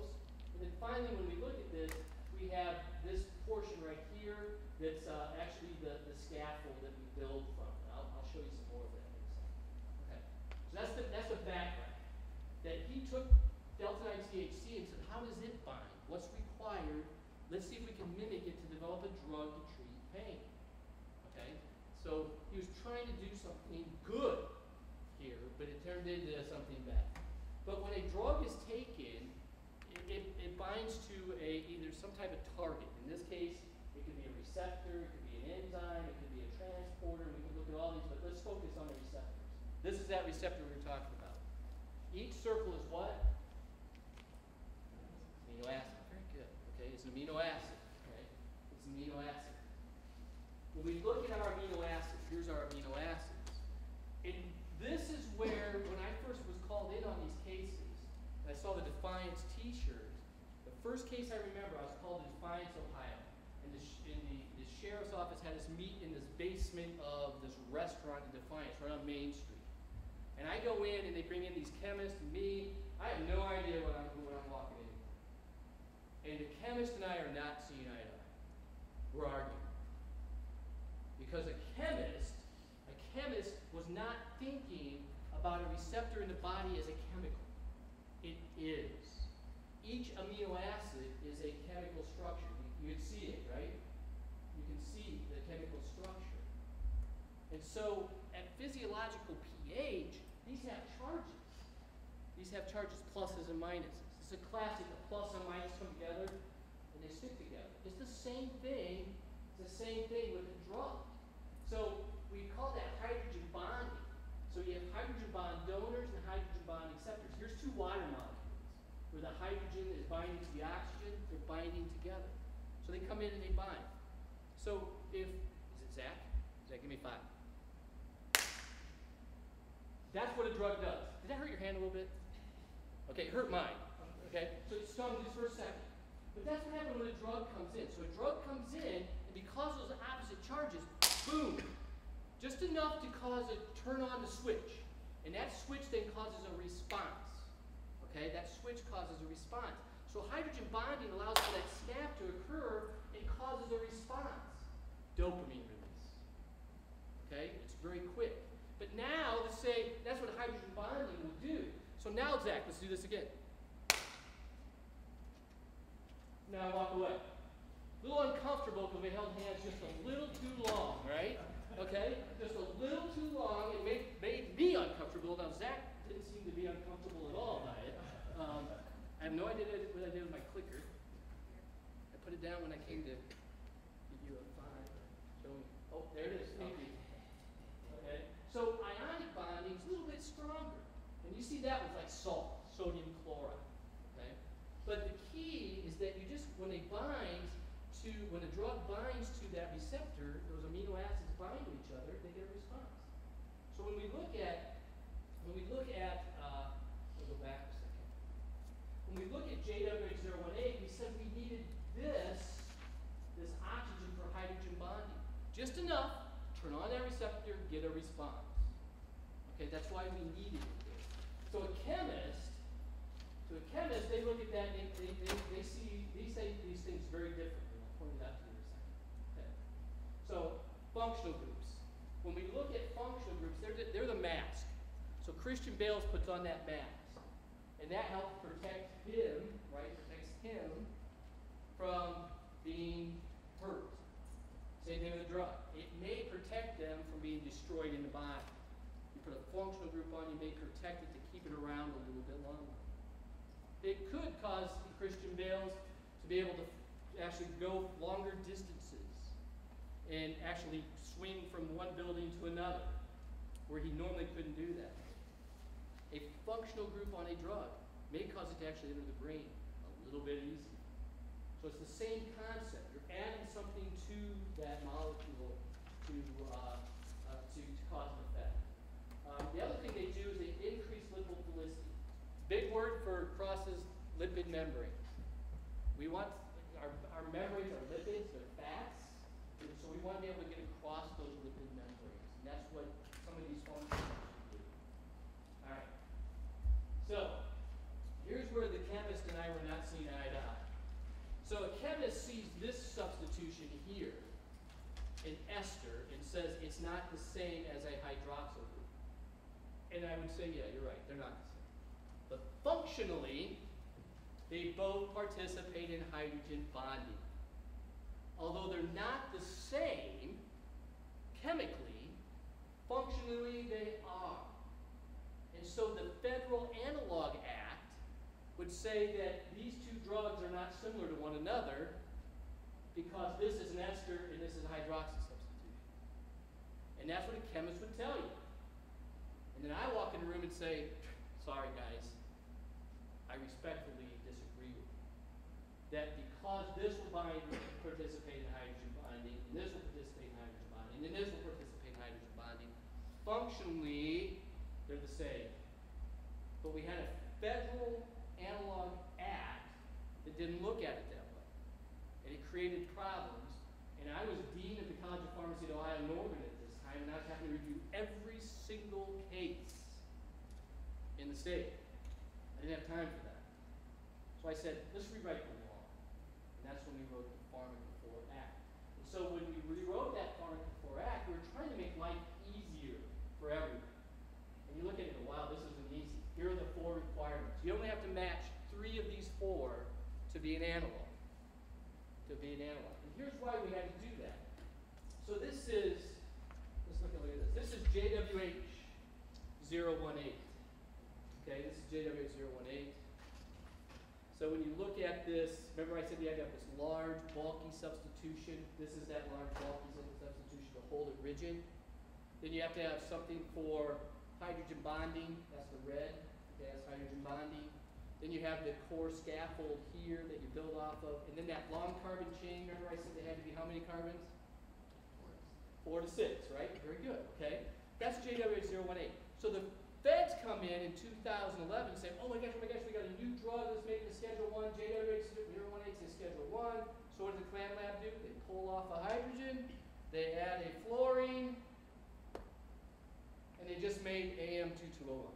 when we look at this, we have this portion right here that's actually the scaffold that we build from. And I'll show you some more of that in a second. Okay. So that's the background. That he took delta-9-THC and said, how does it bind? What's required? Let's see if we can mimic it to develop a drug to treat pain. Okay? So he was trying to do something good here, but it turned into something bad. But when a drug is taken, it binds to either some type of target. In this case, it could be a receptor, it could be an enzyme, it could be a transporter. We can look at all these, but let's focus on the receptors. This is that receptor we were talking about. Each circle is what? Amino acid. Very good. Okay, it's an amino acid. Okay, it's an amino acid. When we look at our amino acids, here's our amino acids. And this is where, when I first was called in on these cases, and I saw the Defiance t-shirt, the first case I remember, I was called to Defiance, Ohio. And the sheriff's office had us meet in this basement of this restaurant in Defiance, right on Main Street. And I go in, and they bring in these chemists and me. I have no idea what I'm walking in. And the chemist and I are not seeing eye to eye. We're arguing. Because a chemist was not thinking about a receptor in the body as a chemical. It is. Each amino acid is a chemical structure. You can see it, right? You can see the chemical structure. And so, at physiological pH, these have charges. These have charges, pluses and minuses. It's a classic, a plus and minus come together, and they stick together. It's the same thing. It's the same thing with a drug. So we call that hydrogen bonding. So you have hydrogen bond donors and hydrogen bond acceptors. Here's 2 water molecules where the hydrogen is binding to the oxygen. They're binding together. So they come in and they bind. So is it Zach? Zach, give me 5. That's what a drug does. Did that hurt your hand a little bit? Okay, it hurt mine. Okay, so it stung just for a second. But that's what happens when a drug comes in. So a drug comes in, and because of those opposite charges, boom, just just enough to cause it turn on the switch. And that switch then causes a response. Okay, that switch causes a response. So hydrogen bonding allows for that snap to occur and causes a response. Dopamine release. Okay, it's very quick. But now, let's say, that's what hydrogen bonding will do. So now, Zach, let's do this again. Now walk away. A little uncomfortable because we held hands just a little too long, right? Okay? Just a little too long. It made me uncomfortable. Now, Zach didn't seem to be uncomfortable at all by it. I have no idea what I did with my clicker. I put it down when I came to give you a 5. Show me. Oh, there it is. Thank you. Okay? So ionic bonding is a little bit stronger. And you see that with like salt, sodium chloride. Okay? But the key is that you just, when a drug binds to that receptor, those amino acids bind to each other, they get a response. So when we look at, we'll go back a second. When we look at JWH018, we said we needed this oxygen for hydrogen bonding. Just enough, turn on that receptor, get a response. Okay, that's why we needed it. So a chemist, they look at that and they say these things very differently. I'll point it out to you in a second. Okay. So functional groups. When we look at functional groups, they're the mask. So Christian Bales puts on that mask. And that helps protect him, right? Protects him from being hurt. Same thing with a drug. It may protect them from being destroyed in the body. You put a functional group on, you may protect it to keep it around a little bit longer. It could cause Christian Bales to be able to actually go longer distances and actually swing from one building to another, where he normally couldn't do that. A functional group on a drug may cause it to actually enter the brain a little bit easier. So it's the same concept. You're adding something to that molecule to cause an effect. The other thing they do is they increase lipophilicity. Big word for crosses lipid membranes. We want our membranes are lipids, they're fats, and so we want to be able to get across those lipid membranes. And that's what some of these functions do. All right. So here's where the chemist and I were not seeing eye to eye. So a chemist sees this substitution here in ester and says it's not the same as a hydroxyl group. And I would say, yeah, you're right, they're not the same. But functionally, they both participate in hydrogen bonding. Although they're not the same chemically, functionally they are. And so the Federal Analog Act would say that these two drugs are not similar to one another because this is an ester and this is a hydroxy substitution. And that's what a chemist would tell you. And then I walk in the room and say, sorry guys, I respectfully disagree with you. That because this will participate in hydrogen bonding, and this will participate in hydrogen bonding, and this will participate in hydrogen bonding, functionally, they're the same. But we had a Federal Analog Act that didn't look at it that way. And it created problems. And I was dean of the College of Pharmacy at Ohio Northern at this time, and I was having to review every single case in the state. I didn't have time for that. So I said, let's rewrite the law. And that's when we wrote the Pharmacophore Act. And so when we rewrote that Pharmacophore Act, we were trying to make life easier for everyone. And you look at it and go, wow, this isn't easy. Here are the 4 requirements. You only have to match 3 of these 4 to be an analog. And here's why we had to do that. So this is, let's look at this. This is JWH018. Okay, this is JWH018. So when you look at this, remember I said you had to have this large, bulky substitution. This is that large, bulky substitution to hold it rigid. Then you have to have something for hydrogen bonding. That's the red. Okay, that's hydrogen bonding. Then you have the core scaffold here that you build off of. And then that long carbon chain, remember I said they had to be how many carbons? 4 to 6, right? Very good, okay? That's JWH018. So the feds come in 2011 and say, oh my gosh, we got a new drug that's making a Schedule 1. JWH018 is Schedule 1. So what does the Clan Lab do? They pull off a hydrogen, they add a fluorine, and they just made AM2201.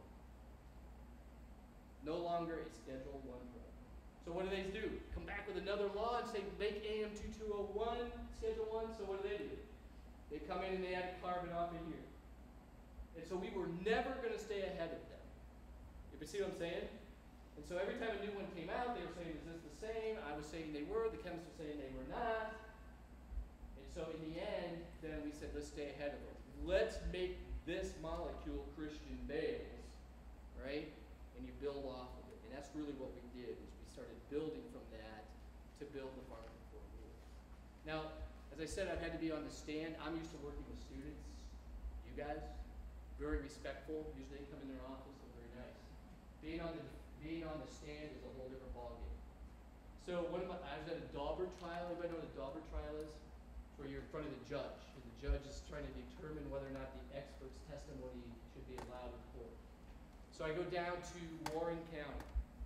No longer a Schedule I drug. So what do? Come back with another law and say, make AM2201 Schedule I. So what do? They come in and they add carbon off of here. And so we were never going to stay ahead of them. You see what I'm saying? And so every time a new one came out, they were saying, is this the same? I was saying they were. The chemists were saying they were not. And so in the end, then we said, let's stay ahead of them. Let's make this molecule Christian Bale's, right? And you build off of it. And that's really what we did, is we started building from that to build the Pharmacophore rules. Now, as I said, I've had to be on the stand. I'm used to working with students. You guys, very respectful. Usually they come in their office, they're very nice. Being on the stand is a whole different ballgame. So I was at a Dauber trial. Anybody know what a Dauber trial is? It's where you're in front of the judge. And the judge is trying to determine whether or not the expert's testimony should be allowed in court. So I go down to Warren County,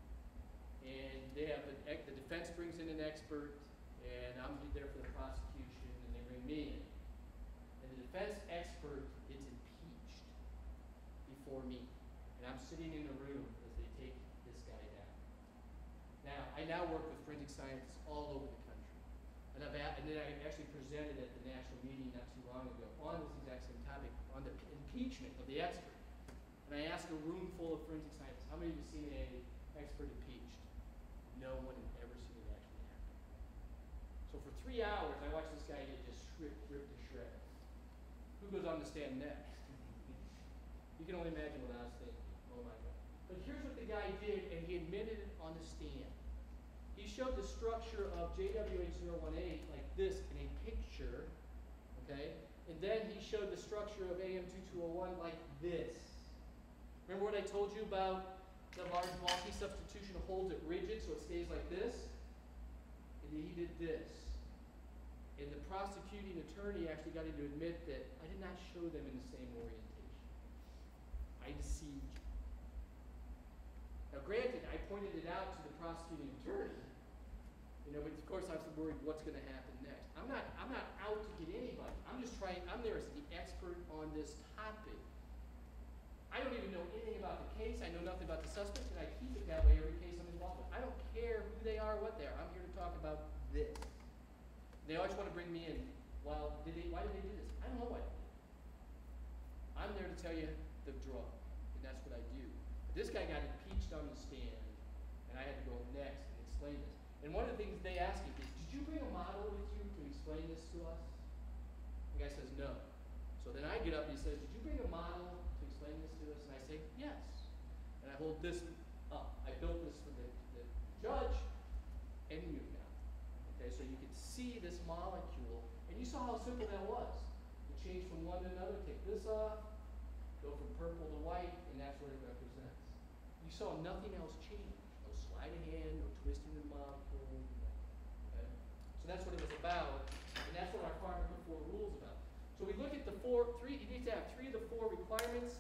and they have the defense brings in an expert, and I'm there for the prosecution, and they bring me in. And the defense expert gets impeached before me. And I'm sitting in the room as they take this guy down. Now, I now work with forensic scientists all over the country. And then I actually presented at the national meeting not too long ago on this exact same topic, on the impeachment of the expert. And I asked a room full of forensic scientists, how many of you have seen an expert impeached? No one had ever seen it actually happen. So for 3 hours, I watched this guy get just ripped to shreds. Who goes on the stand next? You can only imagine what I was thinking. Oh my God. But here's what the guy did, and he admitted it on the stand. He showed the structure of JWH018 like this in a picture, okay? And then he showed the structure of AM2201 like this. Remember what I told you about the large multi-substitution holds it rigid so it stays like this? And he did this. And the prosecuting attorney actually got him to admit that I did not show them in the same orientation. I deceived you. Now granted, I pointed it out to the prosecuting attorney, but of course I was worried what's going to happen next. I'm not out to get anybody. I'm there as the expert on this topic. I don't even know anything about the case. I know nothing about the suspect, and I keep it that way every case I'm involved with. I don't care who they are, what they are. I'm here to talk about this. They always want to bring me in. Well, why did they do this? I don't know why they did it. I'm there to tell you the drug, and that's what I do. But this guy got impeached on the stand, and I had to go next and explain this. And one of the things they asked me is, did you bring a model with you to explain this to us? The guy says, no. So then I get up and he says, did you bring a model to explain this to us? And I say, yes. And I hold this up. I built this for the judge and you now. Okay, so you can see this molecule, and you saw how simple that was. You change from one to another, take this off, go from purple to white, and that's what it represents. You saw nothing else change. No sleight of hand, no twisting the molecule. Okay? So that's what it was about, and that's what our Pharmacophore rule is about. So we look at you need to have 3 of the 4 requirements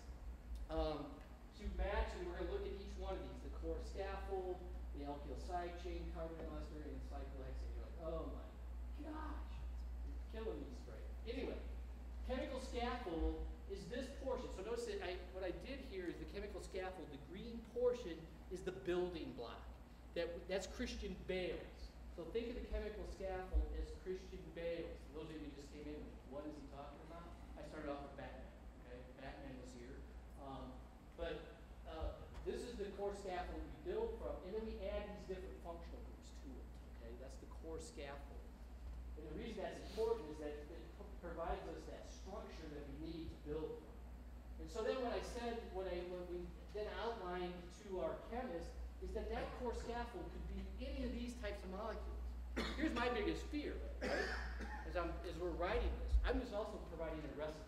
to match, and we're going to look at each one of these. The core scaffold, the alkyl side chain, carbon cluster, and cyclohexane. You're like, oh my gosh, you're killing me, Sprague. Anyway, chemical scaffold is this portion. So notice that what I did here is the chemical scaffold. The green portion is the building block. That's Christian Bale's. So think of the chemical scaffold as Christian Bale's. Those of you who just came in, what is he talking about? I started off with Batman. Okay, Batman was here. But this is the core scaffold we build from, and then we add these different functional groups to it. Okay, that's the core scaffold. And the reason that's important is that it provides us that structure that we need to build from. And so then what we then outlined to our chemists is that core scaffold could be any of these types of molecules. Here's my biggest fear, right? As we're writing this, I'm just also providing a recipe.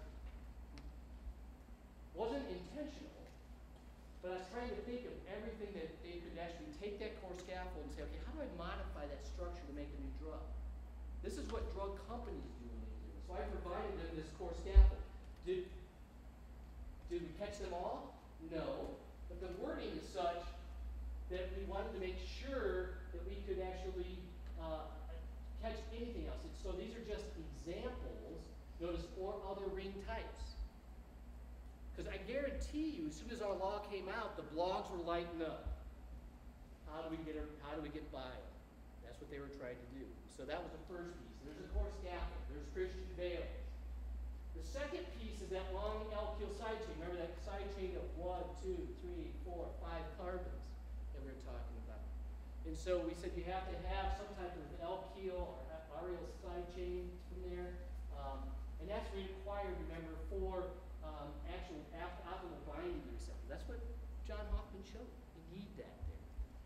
Wasn't intentional, but I was trying to think of everything that they could actually take that core scaffold and say, okay, how do I modify that structure to make a new drug? This is what drug companies do when they do it. So I provided them this core scaffold. Did we catch them all? No. But the wording is such that we wanted to make sure that we could actually catch anything else. So these are just examples, notice, or other ring types. Because I guarantee guarantee you, as soon as our law came out, the blogs were lighting up. How do we get by it? That's what they were trying to do. So that was the first piece. There's of course scaffold. There's Christian Bale. The second piece is that long alkyl side chain. Remember that side chain of 1, 2, 3, 4, 5 carbons that we were talking about. And so we said you have to have some type of alkyl or aryl side chain from there. And that's required, remember, for actual optimal binding receptor. That's what John Hoffman showed. You need that there.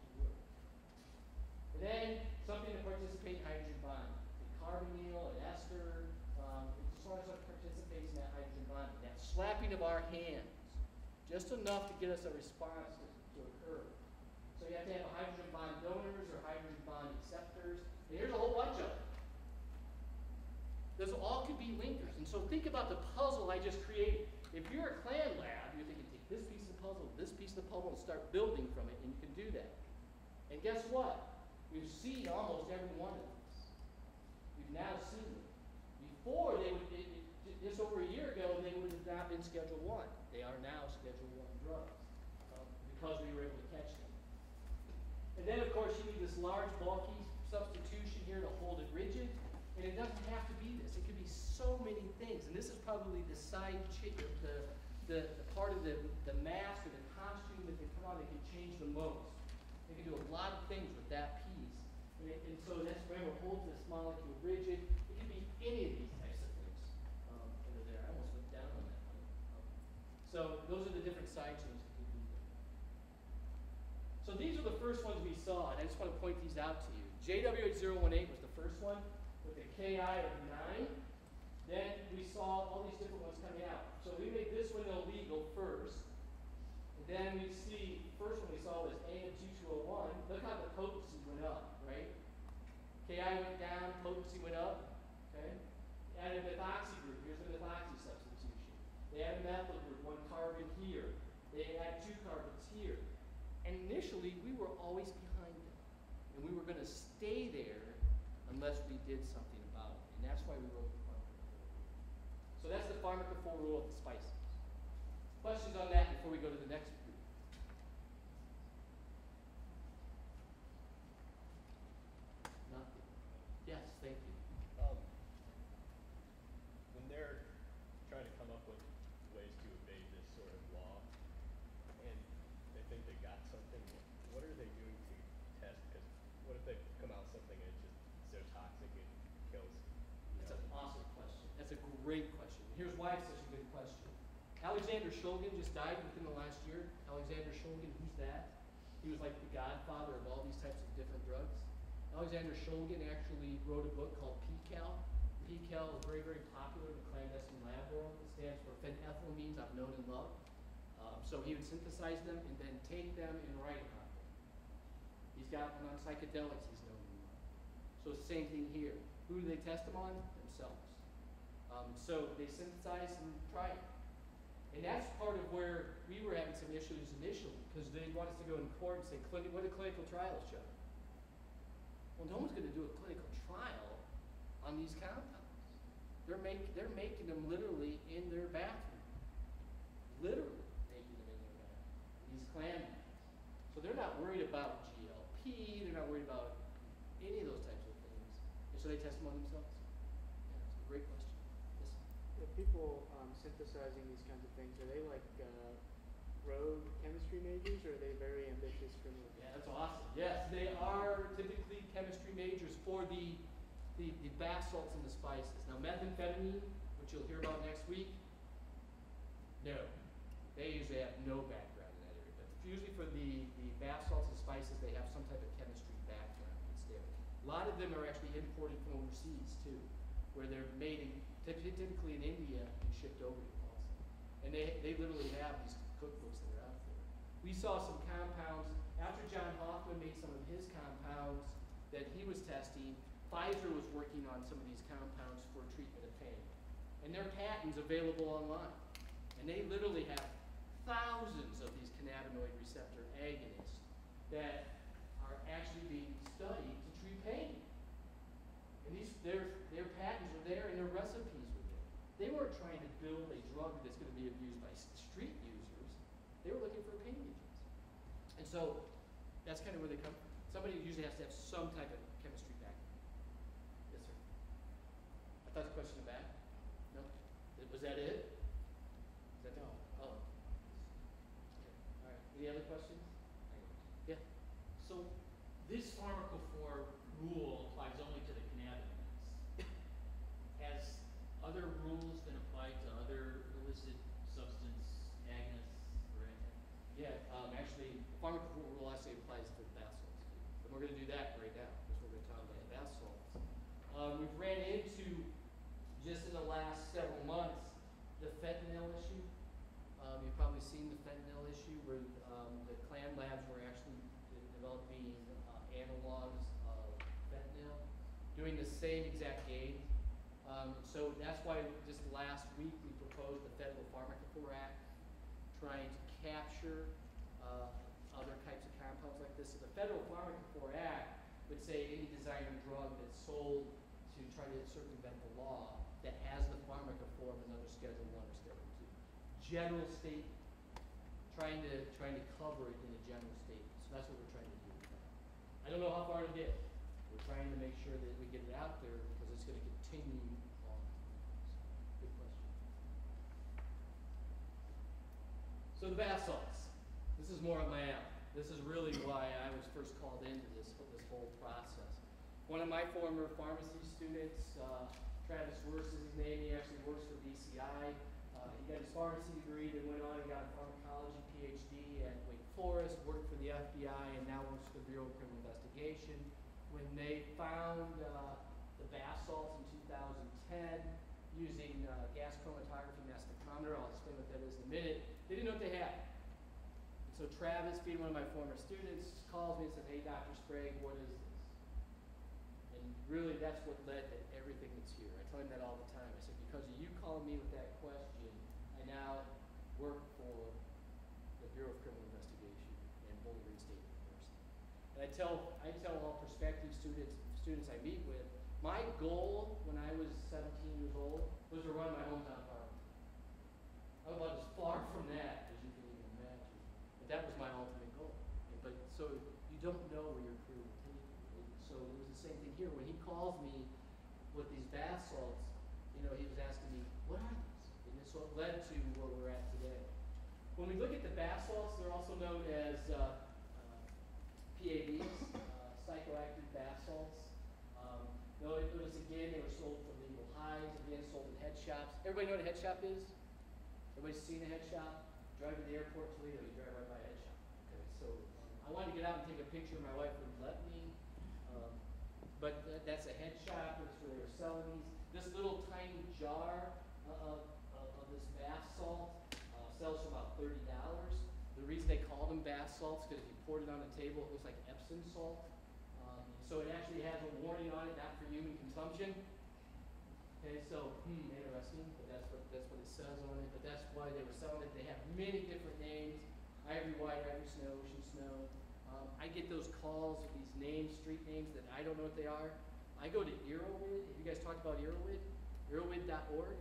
And then something to participate in hydrogen bond. A carbonyl, an ester, as long as it participates in that hydrogen bond. That slapping of our hands, just enough to get us a response to occur. So you have to have a hydrogen bond donors or hydrogen bond acceptors. And here's a whole bunch of them. Those all could be linkers. And so think about the puzzle I just created. If you're a clan lab, you're thinking, take this piece of the puzzle, this piece of the puzzle, and start building from it, and you can do that. And guess what? We've seen almost every one of these. We've now seen them. Before, just over a year ago, they would have not been Schedule 1. They are now Schedule 1 drugs because we were able to catch them. And then, of course, you need this large, bulky substitution here to hold it rigid. And it doesn't have to be this. It could be so many things. And this is probably the side the part of the mask or the costume that can come out that can change the most. They can do a lot of things with that piece. And so that's, remember, holds this molecule rigid. It can be any of these types of things that are there. I almost went down on that one. So those are the different side chains that can be there. So these are the first ones we saw, and I just want to point these out to you. JW8018 was the first one with a KI of 9. Then we saw all these different ones coming out. So we made this one illegal first. And then we see, first one we saw was AM2201. Look how the potency went up, right? KI went down, potency went up. Okay? Added a methoxy group. Here's the methoxy substitution. They added a methyl group, 1 carbon here. They added 2 carbons here. And initially, we were always behind them. And we were going to stay there unless we did something about it. And that's why we wrote the Pharmacophore. So that's the Pharmacophore rule of the spices. Questions on that before we go to the next group? Nothing. Yes, thank you. When they're trying to come up with ways to evade this sort of law, and they think they got something, what are they doing to test? Because what if they come out with something and it's just so toxic it kills? That's an awesome question. That's a great question. Here's why it's such a good question. Alexander Shulgin just died within the last year. Alexander Shulgin, who's that? He was like the godfather of all these types of different drugs. Alexander Shulgin actually wrote a book called PCAL. PCAL is very, very popular in the clandestine lab world. It stands for phenethylamines I've known and loved. So he would synthesize them and then take them and write about them. He's got one on psychedelics he's known and loved. So it's the same thing here. Who do they test them on? Themselves. So they synthesize and try it. And that's part of where we were having some issues initially, because they want us to go in court and say, what do clinical trials show? Well, no one's going to do a clinical trial on these compounds. They're making them literally in their bathroom. Literally making them in their bathroom. These clan labs. So they're not worried about GLP, they're not worried about any of those types of things. And so they test them on themselves. Yeah, it's a great question. Yes? The people synthesizing these kinds of things, are they like rogue chemistry majors, or are they very ambitious criminals? Yeah, that's awesome. Yes, they are typically chemistry majors for the bath salts and the spices. Now, methamphetamine, which you'll hear about next week, no. They usually have no background in that area. But usually for the bath salts and spices, they have some type of chemistry background that's there. A lot of them are actually imported from overseas, too, where they're made typically in India and shipped over to us. And they literally have these cookbooks that are out there. We saw some compounds, after John Hoffman made some of his compounds that he was testing, Pfizer was working on some of these compounds for treatment of pain. And their patents available online. And they literally have thousands of these cannabinoid receptor agonists that are actually being studied to treat pain. And their patents are there and their recipes were there. They weren't trying to build a drug that's going to be abused by street users. They were looking for pain agents. And so that's kind of where they come from. Somebody usually has to have some type of chemistry background. Yes, sir. I thought the question in the back. No? Was that it? Is that No. Oh. Okay. All right. Any other questions? Yeah. So this Pharmacophore rule applies only to the cannabinoids. Has other rules been applied to other illicit substance agonists or anything? Yeah. Actually, the Pharmacophore rule actually applies to bath salts. And we're going to do that right now, because we're going to talk about bath salts. We've ran into, just in the last several months, the fentanyl issue. You've probably seen the fentanyl issue where the Klan labs were actually developing analogs of fentanyl, doing the same exact gains. So that's why just last week we proposed the Federal Pharmacophore Act, trying to capture other types of compounds like this. So the Federal Pharmacophore Act would say any designer drug that's sold to try to circumvent the law that has the pharmacophore of another Schedule I or Schedule II. General statement, trying to cover it in a general statement. So that's what we're trying to do with that. I don't know how far to get. We're trying to make sure that we get it out there because it's going to continue on. Good question. So the bath salts. This is more of my alley. This is really why I was first called into this whole process. One of my former pharmacy students, Travis Worst is his name. He actually works for BCI. He got his pharmacy degree, then went on and got a pharmacology PhD at Wake Forest, worked for the FBI, and now works for the Bureau of Criminal Investigation. When they found the bath salts in 2010 using gas chromatography mass spectrometer, I'll explain what that is in a minute, they didn't know what they had. And so Travis, being one of my former students, calls me and says, "Hey, Dr. Sprague, what is this?" And really that's what led to everything that's here. I tell him that all the time. I said, because of you calling me with that question, I now work for the Bureau of Criminal Investigation and Bowling Green State University. And I tell all prospective students I meet with, my goal when I was 17 years old was to run my hometown pharmacy. I was about as far from that as you can even imagine. But that was my ultimate goal. But so you don't know where your career will take you. So it was the same thing here. When he calls me with these bath salts, he was asking me, what are these? And so it led to where we're at today. When we look at the bath salts, they're also known as PABs, psychoactive bath salts. Notice again, they were sold for legal highs, again, sold in head shops. Everybody know what a head shop is? Everybody's seen a head shop? Drive to the airport in Toledo, you drive right by a head shop. Okay, so I wanted to get out and take a picture, my wife wouldn't let me. But that's a head shop, that's where they were selling these. This little tiny jar of this bath salt sells for about $30. The reason they call them bath salts, because if you poured it on the table, it looks like Epsom salt. So it actually has a warning on it, not for human consumption. Okay, so interesting, but that's what it says on it. But that's why they were selling it. They have many different names: Ivory White, Ivory Snow, Ocean Snow. I get those calls with these names, street names that I don't know what they are. I go to Irowid. Have you guys talked about Irowid? Irowid.org.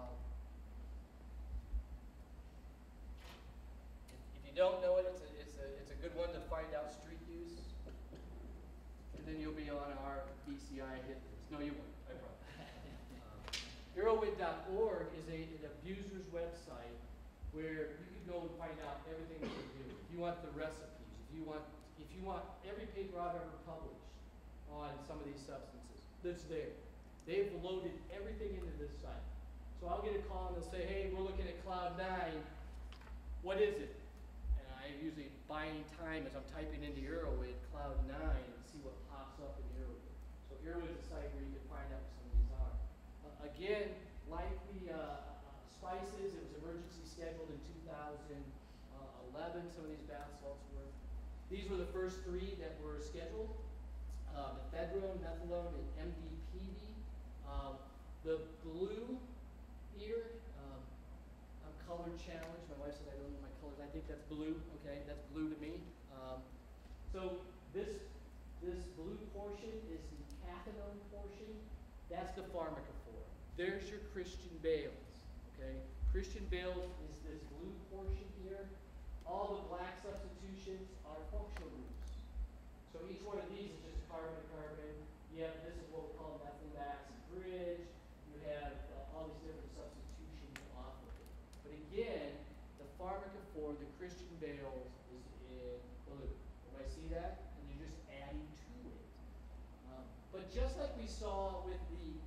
If you don't know it, it's a good one to find out street use. And then you'll be on our BCI hit list. No, you won't. I promise. Irowid.org is an abuser's website where you can go and find out everything that they do. If you want the recipes, if you want every paper I've ever published on some of these substances, that's there. They've loaded everything into this site. So I'll get a call and they'll say, "Hey, we're looking at Cloud 9. What is it?" And I usually buying time as I'm typing into Irowid Cloud 9 and see what pops up in Irowid. So Irowid's a site where you can find out what some of these are. Again, like the spices, it was emergency scheduled in 2011. Some of these bath salts were. These were the first three that were scheduled: ephedrine, methadone, and MDPV. The blue here, I'm color challenged. My wife said I don't know my colors. I think that's blue. Okay, that's blue to me. So this blue portion is the cathinone portion. That's the Pharmacophore. There's your Christian Bales. Okay, Christian Bales is this blue portion here. All the black substitutions are functional groups. So each one of these is just a carbon. You have, this is what we call methyl-max and bridge. You have all these different substitutions off of it. But again, the Pharmacophore, the Christian Bales, is in blue. Everybody see that? And you're just adding to it. But just like we saw with the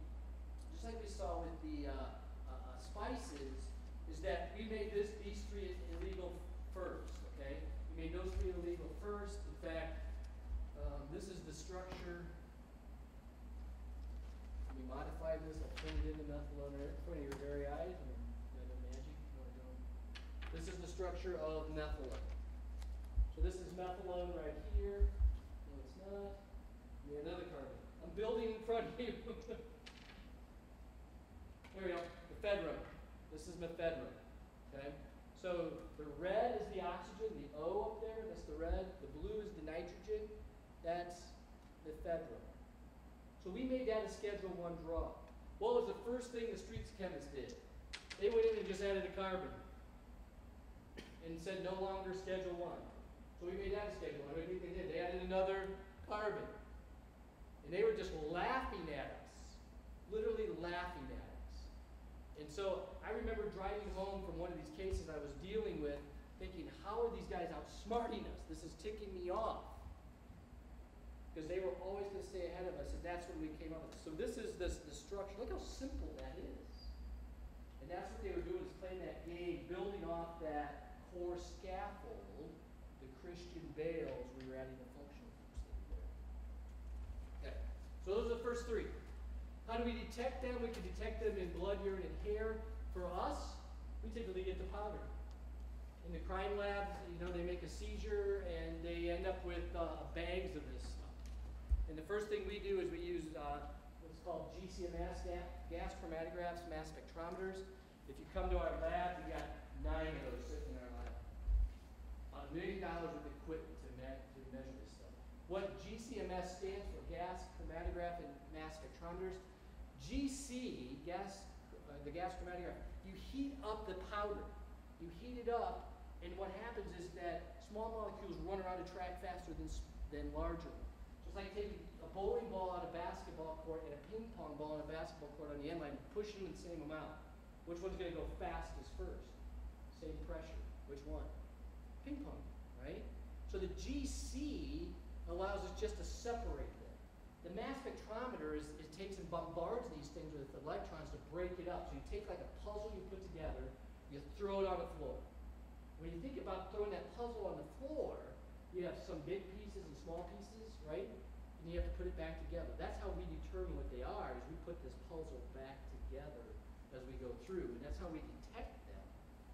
spices, is that we made these three illegal first. Okay, we made those three illegal first. In fact, this is the structure. We modified this. I turned it into methyl on in front of your very eyes. Magic. This is the structure of methylone. So this is methylone right here. No, it's not. Yeah, another carbon. I'm building in front of you. There we go. Ephedrine. This is mephedrine. Okay. So the red is the oxygen. The O up there. That's the red. The blue is the nitrogen. That's mephedrine. So we made that a Schedule I drug. What was the first thing the streets chemists did? They went in and just added a carbon and said no longer Schedule I. So we made that a Schedule I. What do you think they did? They added another carbon. And they were just laughing at us. Literally laughing at us. And so I remember driving home from one of these cases I was dealing with, thinking, how are these guys outsmarting us? This is ticking me off. Because they were always going to stay ahead of us, and that's when we came up with it. So this is the structure. Look how simple that is. And that's what they were doing, is playing that game, building off that core scaffold, the Christian Bales, we were adding the functional groups in there. Okay, so those are the first three. How do we detect them? We can detect them in blood, urine, and hair. For us, we typically get the powder. In the crime labs, they make a seizure, and they end up with bags of this stuff. And the first thing we do is we use what's called GCMS, gas chromatographs, mass spectrometers. If you come to our lab, we got 9 of those sitting in our lab. About $1 million worth of equipment to measure this stuff. What GCMS stands for, gas chromatograph and mass spectrometers. GC, the gas chromatograph, you heat up the powder. You heat it up, and what happens is that small molecules run around a track faster than larger ones. It's like taking a bowling ball on a basketball court and a ping pong ball on a basketball court on the end line, pushing them the same amount. Which one's going to go fastest first? Same pressure. Which one? Ping pong, right? So the GC allows us just to separate them. The mass spectrometer it takes and bombards these things with electrons to break it up. So you take like a puzzle you put together, you throw it on the floor. When you think about throwing that puzzle on the floor, you have some big pieces and small pieces, right? And you have to put it back together. That's how we determine what they are, is we put this puzzle back together as we go through, and that's how we detect them.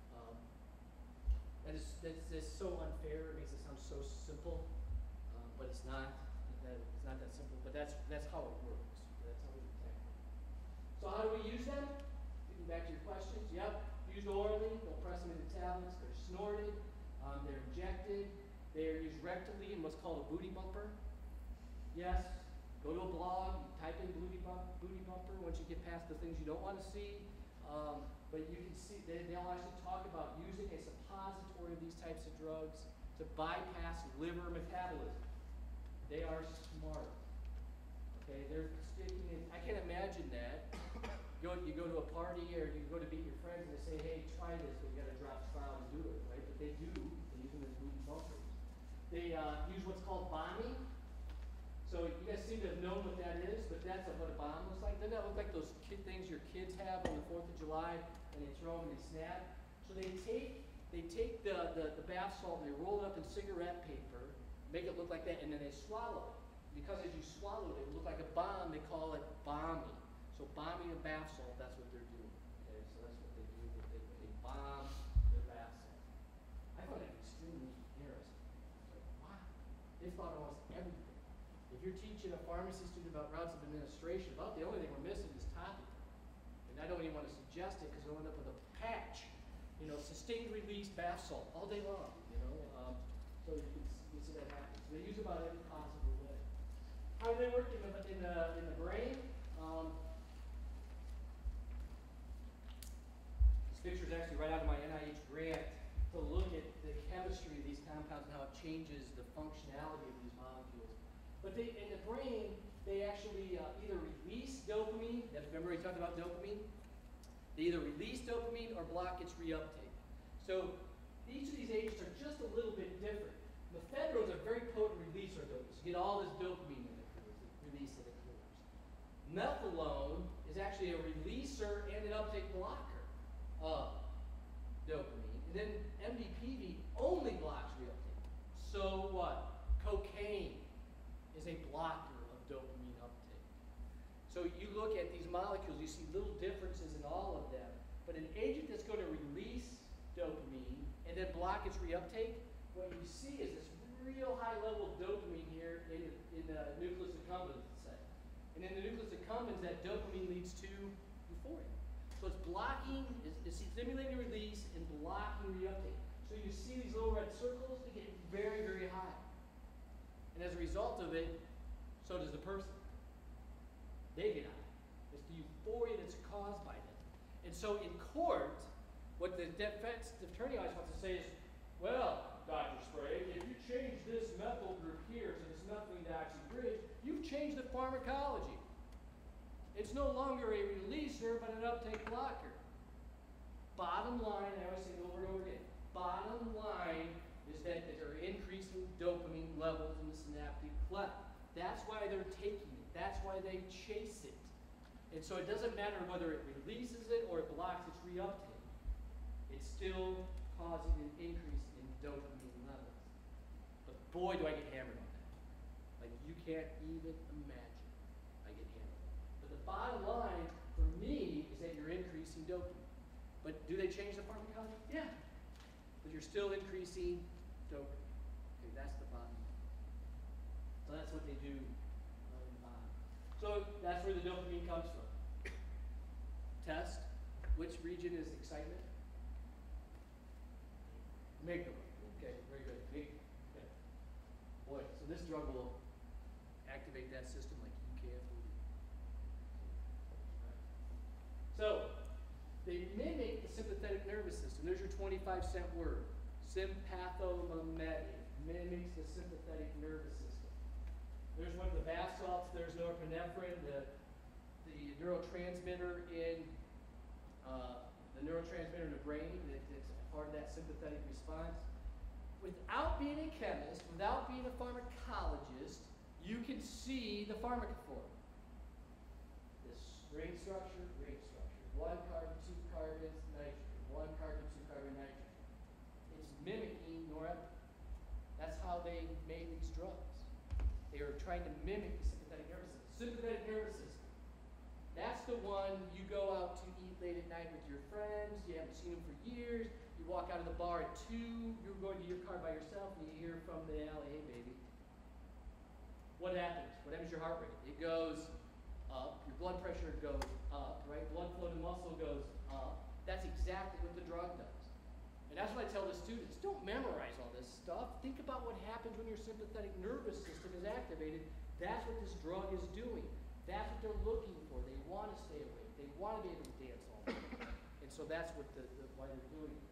That's so unfair. It makes it sound so simple, but it's not. It's not that simple. But that's how it works. That's how we detect them. So how do we use them? Getting back to your questions. Yep, used orally. They'll press them into tablets. They're snorted. They're injected. They're used rectally in what's called a booty bumper. Yes, go to a blog, type in booty bumper once you get past the things you don't want to see. But you can see, they'll actually talk about using a suppository of these types of drugs to bypass liver metabolism. They are smart. Okay, they're sticking in. I can imagine that. You go to a party or you go to meet your friends and they say, hey, try this, but you got to drop trial to do it, right? But they do. They use them as booty bumpers. They use what's called bombing. So you guys seem to have known what that is, but that's what a bomb looks like. Doesn't that look like those things your kids have on the 4th of July and they throw them and they snap? So they take the bath salt and they roll it up in cigarette paper, make it look like that, and then they swallow it. Because as you swallow it, it would look like a bomb. They call it bombing. So bombing of bath salt, that's what they're doing. Okay, so that's what they do. They bomb their bath salt. I found that extremely interesting. Like, wow, they thought almost everything. If you're teaching a pharmacy student about routes of administration, about the only thing we're missing is topical. And I don't even want to suggest it because they'll end up with a patch, sustained release bath salt all day long, So you can see that happen. So they use about every possible way. How do they work in the brain? This picture is actually right out of my NIH grant to look at the chemistry changes the functionality of these molecules. But in the brain, they actually either release dopamine. Remember we talked about dopamine? They either release dopamine or block its reuptake. So each of these agents are just a little bit different. Methadone is a very potent releaser of dopamine. So you get all this dopamine that occurs, the release that occurs. Methadone is actually a releaser and an uptake blocker of dopamine. And then MDPV only blocks reuptake. So what? Cocaine is a blocker of dopamine uptake. So you look at these molecules, you see little differences in all of them. But an agent that's going to release dopamine and then block its reuptake, what you see is this real high level of dopamine here in the nucleus accumbens, let's say. And in the nucleus accumbens, that dopamine leads to euphoria. So it's blocking, it's stimulating release and blocking reuptake. So you see these little red circles, they get very, very high. And as a result of it, so does the person. They get high. It's the euphoria that's caused by them. And so in court, what the defense attorney always wants to say is, well, Dr. Sprague, if you change this methyl group here to this methylene dioxide bridge, you've changed the pharmacology. It's no longer a releaser, but an uptake blocker. Bottom line, I always say it over and over again, bottom line is that they're increasing dopamine levels in the synaptic cleft. That's why they're taking it. That's why they chase it. And so it doesn't matter whether it releases it or it blocks its reuptake. It's still causing an increase in dopamine levels. But boy, do I get hammered on that. Like you can't even imagine. I get hammered. But the bottom line for me is that you're increasing dopamine. But do they change the pharmacology? Yeah. But you're still increasing dopamine. Okay, that's the bottom line. So that's what they do in the bottom. So that's where the dopamine comes from. Test. Which region is excitement? Amygdala. Okay, very good. Okay. Boy, so this drug will activate that system like you can't believe. So, they mimic the sympathetic nervous system. There's your 25-cent word. Sympathomimetic. Mimics the sympathetic nervous system. There's one of the bath salts. There's norepinephrine, the neurotransmitter in the brain that's part of that sympathetic response. Without being a chemist, without being a pharmacologist, you can see the pharmacophore. This ring structure. One carbon, two carbons, nitrogen. One carbon, two carbon, nitrogen. It's mimicking norepinephrine. That's how they made these drugs. They are trying to mimic the sympathetic nervous system. Sympathetic nervous system. That's the one you go out to eat late at night with your friends. You haven't seen them for years. You walk out of the bar at 2. You're going to your car by yourself, and you hear from the alley, "Hey, baby." What happens? What happens to your heart rate? It goes up. Your blood pressure goes up, right? Blood flow to muscle goes up. That's exactly what the drug does. And that's what I tell the students. Don't memorize all this stuff. Think about what happens when your sympathetic nervous system is activated. That's what this drug is doing. That's what they're looking for. They want to stay awake. They want to be able to dance all night. And so that's what why they're doing it.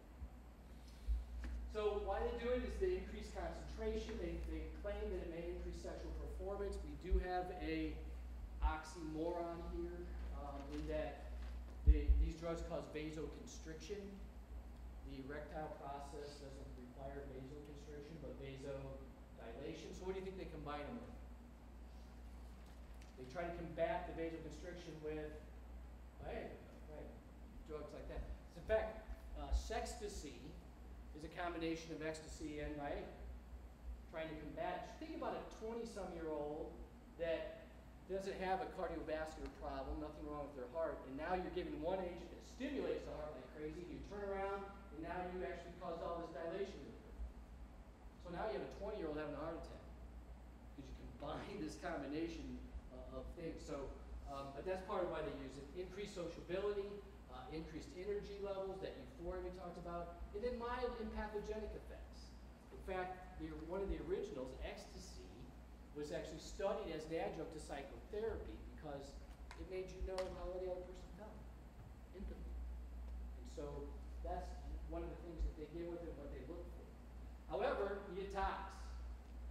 So why they do it is they increase concentration. They claim that it may increase sexual performance. We do have a oxymoron here in that these drugs cause vasoconstriction. The erectile process doesn't require vasoconstriction, but vasodilation. So what do you think they combine them with? They try to combat the vasoconstriction with, right, drugs like that. So in fact, sextasy is a combination of ecstasy and Viagra, trying to combat it. Think about a 20-some-year-old that doesn't have a cardiovascular problem, nothing wrong with their heart, and now you're giving one agent that stimulates the heart like crazy. You turn around, and now you actually caused all this dilation to occur. So now you have a 20-year-old having a heart attack because you combine this combination of things. So, but that's part of why they use it. Increased sociability, increased energy levels, that euphoria we talked about, and then mild empathogenic effects. In fact, one of the originals, ecstasy, was actually studied as an adjunct to psychotherapy because it made you know how the other person felt intimately. And so that's one of the things that they get with it, what they look for. However, you get tox.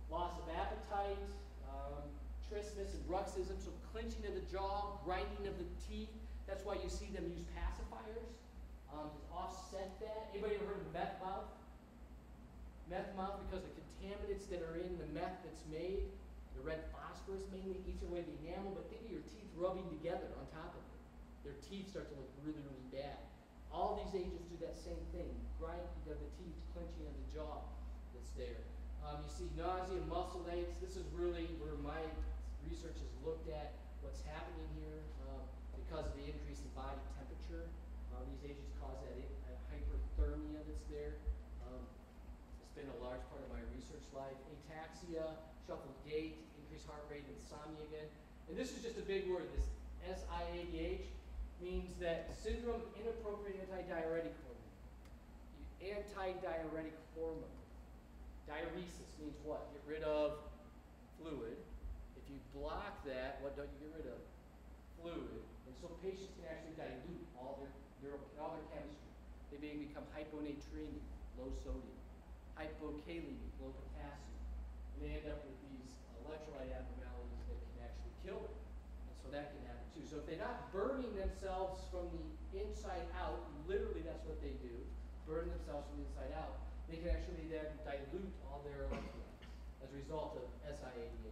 loss of appetite, trismus and bruxism, so clenching of the jaw, grinding of the teeth. That's why you see them use pacifiers to offset that. Anybody ever heard of meth mouth? Meth mouth, because the contaminants that are in the meth that's made, the red phosphorus mainly eats away the enamel, but think of your teeth rubbing together on top of it. Their teeth start to look really, really bad. All these agents do that same thing, grinding of the teeth, clenching of the jaw that's there. You see nausea, muscle aches. This is really where my research has looked at what's happening here because of the increase in body temperature. These agents cause that hyperthermia that's there. It's been a large part of my research life. Ataxia, shuffled gait, increased heart rate, insomnia again. And this is just a big word, this SIADH means that syndrome of inappropriate antidiuretic hormone. Antidiuretic hormone. Diuresis means what? Get rid of fluid. If you block that, what don't you get rid of? Fluid. And so patients can actually dilute all their chemistry. They may become hyponatremic, low sodium, hypokalemic, low potassium. And they end up with these electrolyte abnormalities that can actually kill them. And so that can happen too. So if they're not burning themselves from the inside out, literally that's what they do, burn themselves from the inside out, they can actually then dilute all their electrolytes as a result of SIADH.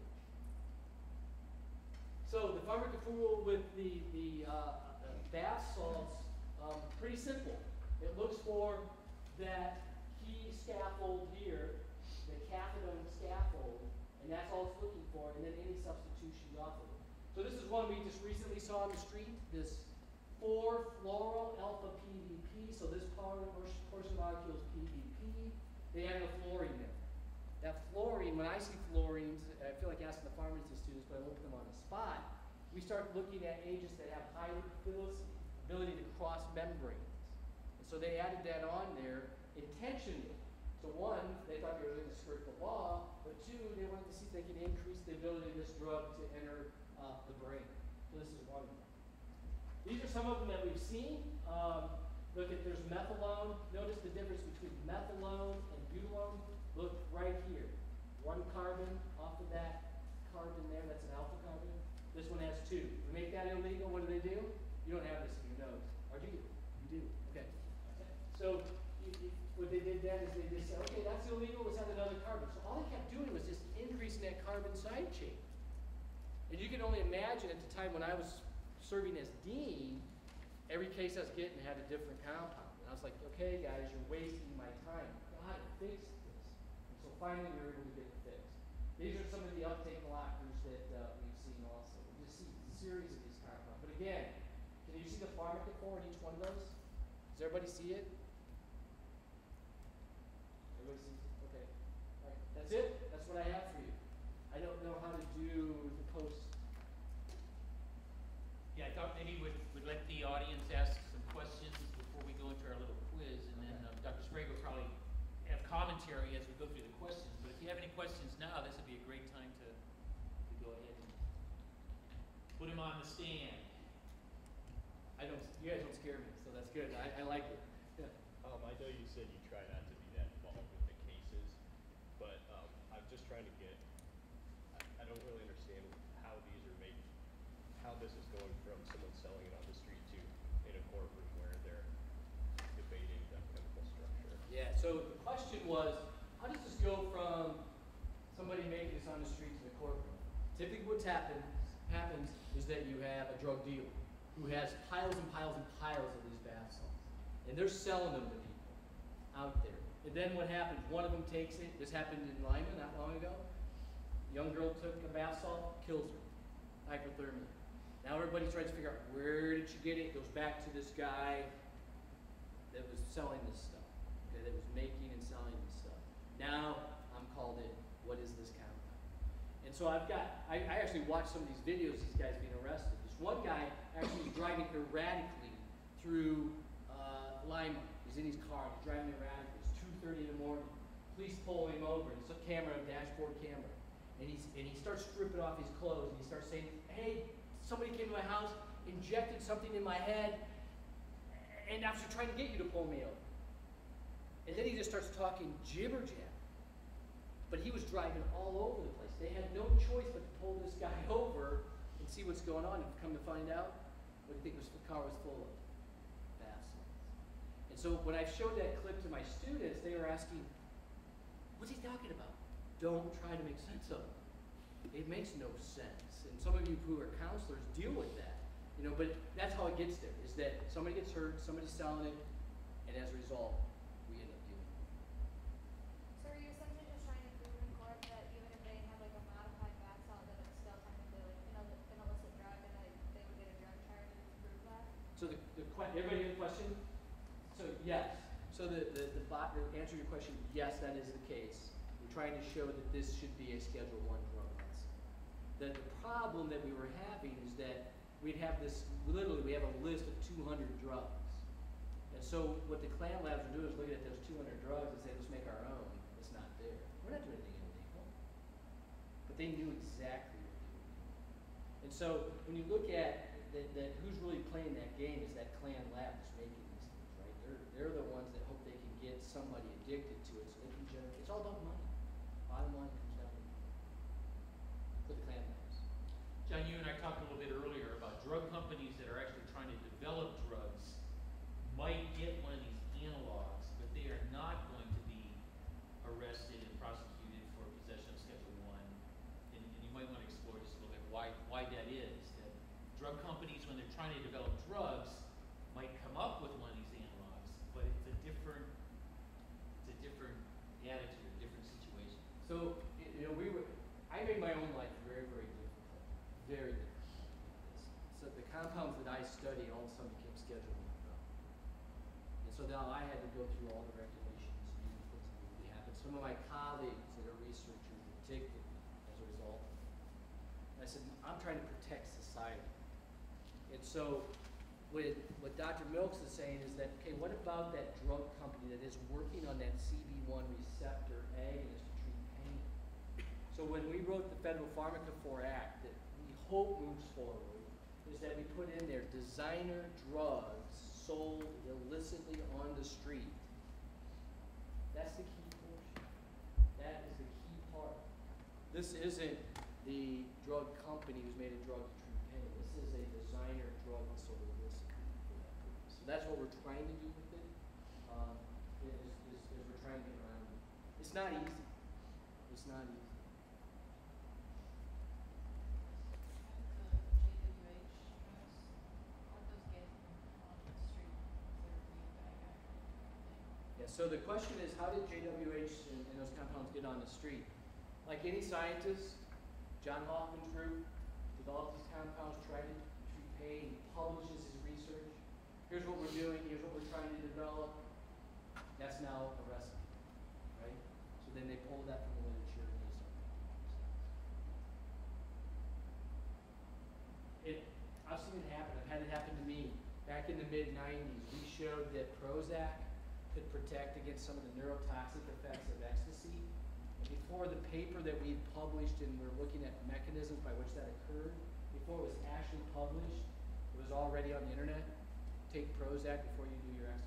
So the pharmacophore with the bath salts, pretty simple. It looks for that key scaffold here, the cathedone scaffold, and that's all it's looking for, and then any substitutions off of it. So this is one we just recently saw on the street, this 4-fluoro alpha PVP, so this portion molecule is PVP. They added a fluorine there. That fluorine, when I see fluorines, I feel like asking the pharmacy students, but I won't put them on the spot. We start looking at agents that have high ability to cross membranes. And so they added that on there intentionally. So one, they thought they were going to skirt the law, but two, they wanted to see if they could increase the ability of this drug to enter the brain. So this is one of them. These are some of them that we've seen. Look at, there's methylone. Notice the difference between methylone and butylone. Look right here. One carbon off of that carbon there, that's an alpha carbon. This one has 2. We make that illegal, what do? You don't have this in your nose, or do you? You do, okay. So what they did then is they just said, okay, that's illegal, let's add another carbon. So all they kept doing was just increasing that carbon side chain. And you can only imagine at the time when I was serving as dean, every case I was getting had a different compound. And I was like, okay, guys, you're wasting my time. God, fix this. And so finally we were able to get it fixed. These are some of the uptake blockers that we've seen also. We just see a series of these compounds. But again, can you see the Pharmacophore in each one of those? Does everybody see it? Everybody sees it? Okay. All right. That's it. That's what I have for you. I don't know how to do the post. Yeah, I thought maybe we'd let the audience ask some questions before we go into our little quiz, and then Dr. Sprague will probably have commentary as we go through the questions. But if you have any questions now, this would be a great time to go ahead and put them on the stand. You guys don't scare me, so that's good. I like it. Yeah. I know you said you try not to be that involved with the cases, but I'm just trying to get, I don't really understand how these are made, how this is going from someone selling it on the street to in a courtroom where they're debating the chemical structure. Yeah, so the question was, how does this go from somebody making this on the street to the courtroom? Typically what's happens is that you have a drug dealer who has piles and piles and piles of these bath salts. And they're selling them to people out there. And then what happens, one of them takes it, this happened in Lima not long ago. A young girl took a bath salt, kills her, hypothermia. Now everybody's trying to figure out, where did she get it? It goes back to this guy that was selling this stuff, okay, that was making and selling this stuff. Now I'm called in, what is this compound? And so I actually watched some of these videos, these guys being arrested. This one guy actually was driving erratically through Lima. He's in his car, he's driving erratically. It's 2:30 in the morning. Police pull him over, and it's a camera, a dashboard camera. And he starts stripping off his clothes, and he starts saying, hey, somebody came to my house, injected something in my head, and I was trying to get you to pull me over. And then he just starts talking jibber jab. But he was driving all over the place. They had no choice but to pull this guy over and see what's going on. And come to find out, what do you think the car was full of? Bath salts. And so when I showed that clip to my students, they were asking, what's he talking about? Don't try to make sense of it. It makes no sense. And some of you who are counselors deal with that. You know, but that's how it gets there, is that somebody gets hurt, somebody's selling it, and as a result, we end up dealing with it. So are you essentially just trying to prove in court that even if they have like a modified bath salt, that it's still technically like an illicit drug and that they would get a drug charge to prove that? So everybody get a question? So yes. So the answer to your question, yes, that is the case. We're trying to show that this should be a Schedule I drug list. The problem that we were having is that we'd have this, literally we have a list of 200 drugs. And so what the clan labs are doing is looking at those 200 drugs and say, let's make our own. It's not there. We're not doing anything illegal. But they knew exactly what they were doing. And so when you look at that who's really playing that game is that clan lab that's making these things, right? They're the ones that hope they can get somebody addicted to it so they can generate. It's all about money. Bottom line comes down to money. For the clan labs. John, you and I talked a little bit earlier about drug companies that are actually trying to develop drugs might get one of these analogs, but they are not going to be arrested and prosecuted for possession of Schedule I. And you might want to explore just a little bit why that is. That drug companies, when they're trying to develop drugs, might come up with one of these analogs, but it's a different attitude, a different situation. So, you know, I made my own life very, very difficult. Very difficult. So the compounds that I study all of a sudden became Schedule I drugs. And so now I had to go through all the regulations and do the things that needed to happen. Some of my colleagues that are researchers were ticked at me as a result of it. And I said, I'm trying to protect society. And so what Dr. Milks is saying is that, okay, what about that drug company that is working on that CB1 receptor agonist to treat pain? So when we wrote the Federal Pharmacophore Act that we hope moves forward, is that we put in there designer drugs sold illicitly on the street. That's the key portion. That is the key part. This isn't the drug company who's made a drug to treat pain. This is a designer drug that's sold illicitly for that purpose. So that's what we're trying to do with it. Is we're trying to get around it. It's not easy. It's not easy. Yeah, so the question is, how did JWH and those compounds get on the street? Like any scientist, John Hoffman's group developed these compounds, tried to treat pain, he publishes his research. Here's what we're doing, here's what we're trying to develop. That's now a recipe, right? So then they pull that from the literature and they start making it. I've seen it happen. I've had it happen to me. Back in the mid-90s, we showed that Prozac could protect against some of the neurotoxic effects of ecstasy. And before the paper that we published and we're looking at mechanisms by which that occurred, before it was actually published, it was already on the internet. Take Prozac before you do your ecstasy.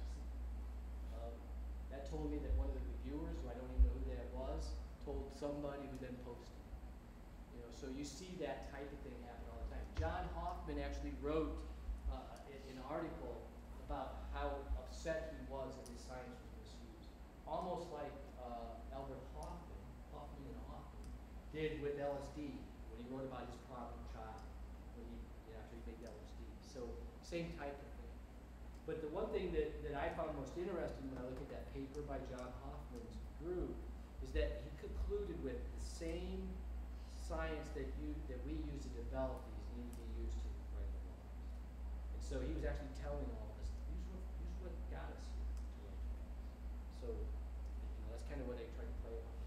That told me that one of the reviewers, who I don't even know who that was, told somebody who then posted. You know, so you see that type of thing happen all the time. John Hoffman actually wrote an article about how upset he was that his science was misused. Almost like Albert Hoffman did with LSD when he wrote about his problem child after he made LSD. So same type of thing. But the one thing that I found most interesting when I look at that paper by John Hoffman's group is that he concluded with the same science that we use to develop these need to be used to write the laws. And so he was actually telling all of us, here's what got us here to write the laws. So that's kind of what I try to play on.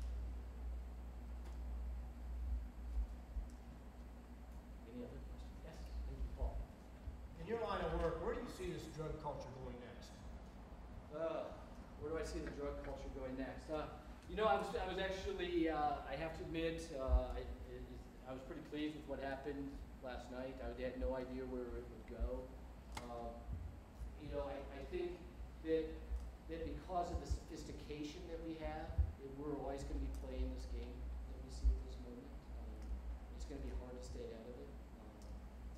Any other questions? Yes, thank you, Paul. In your line of work, where do you see this drug culture going next? Where do I see the drug culture going next? I was actually, I have to admit, I was pretty pleased with what happened last night. I had no idea where it would go. I think that because of the sophistication that we have, we're always going to be playing this game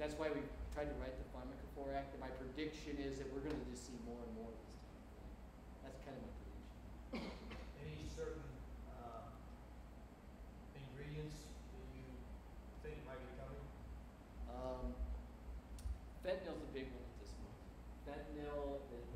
That's why we tried to write the Pharmacophore Act, and my prediction is that we're gonna just see more and more of this type of thing. That's kind of my prediction. Any certain ingredients that you think might be coming? Fentanyl's a big one at this moment. Fentanyl,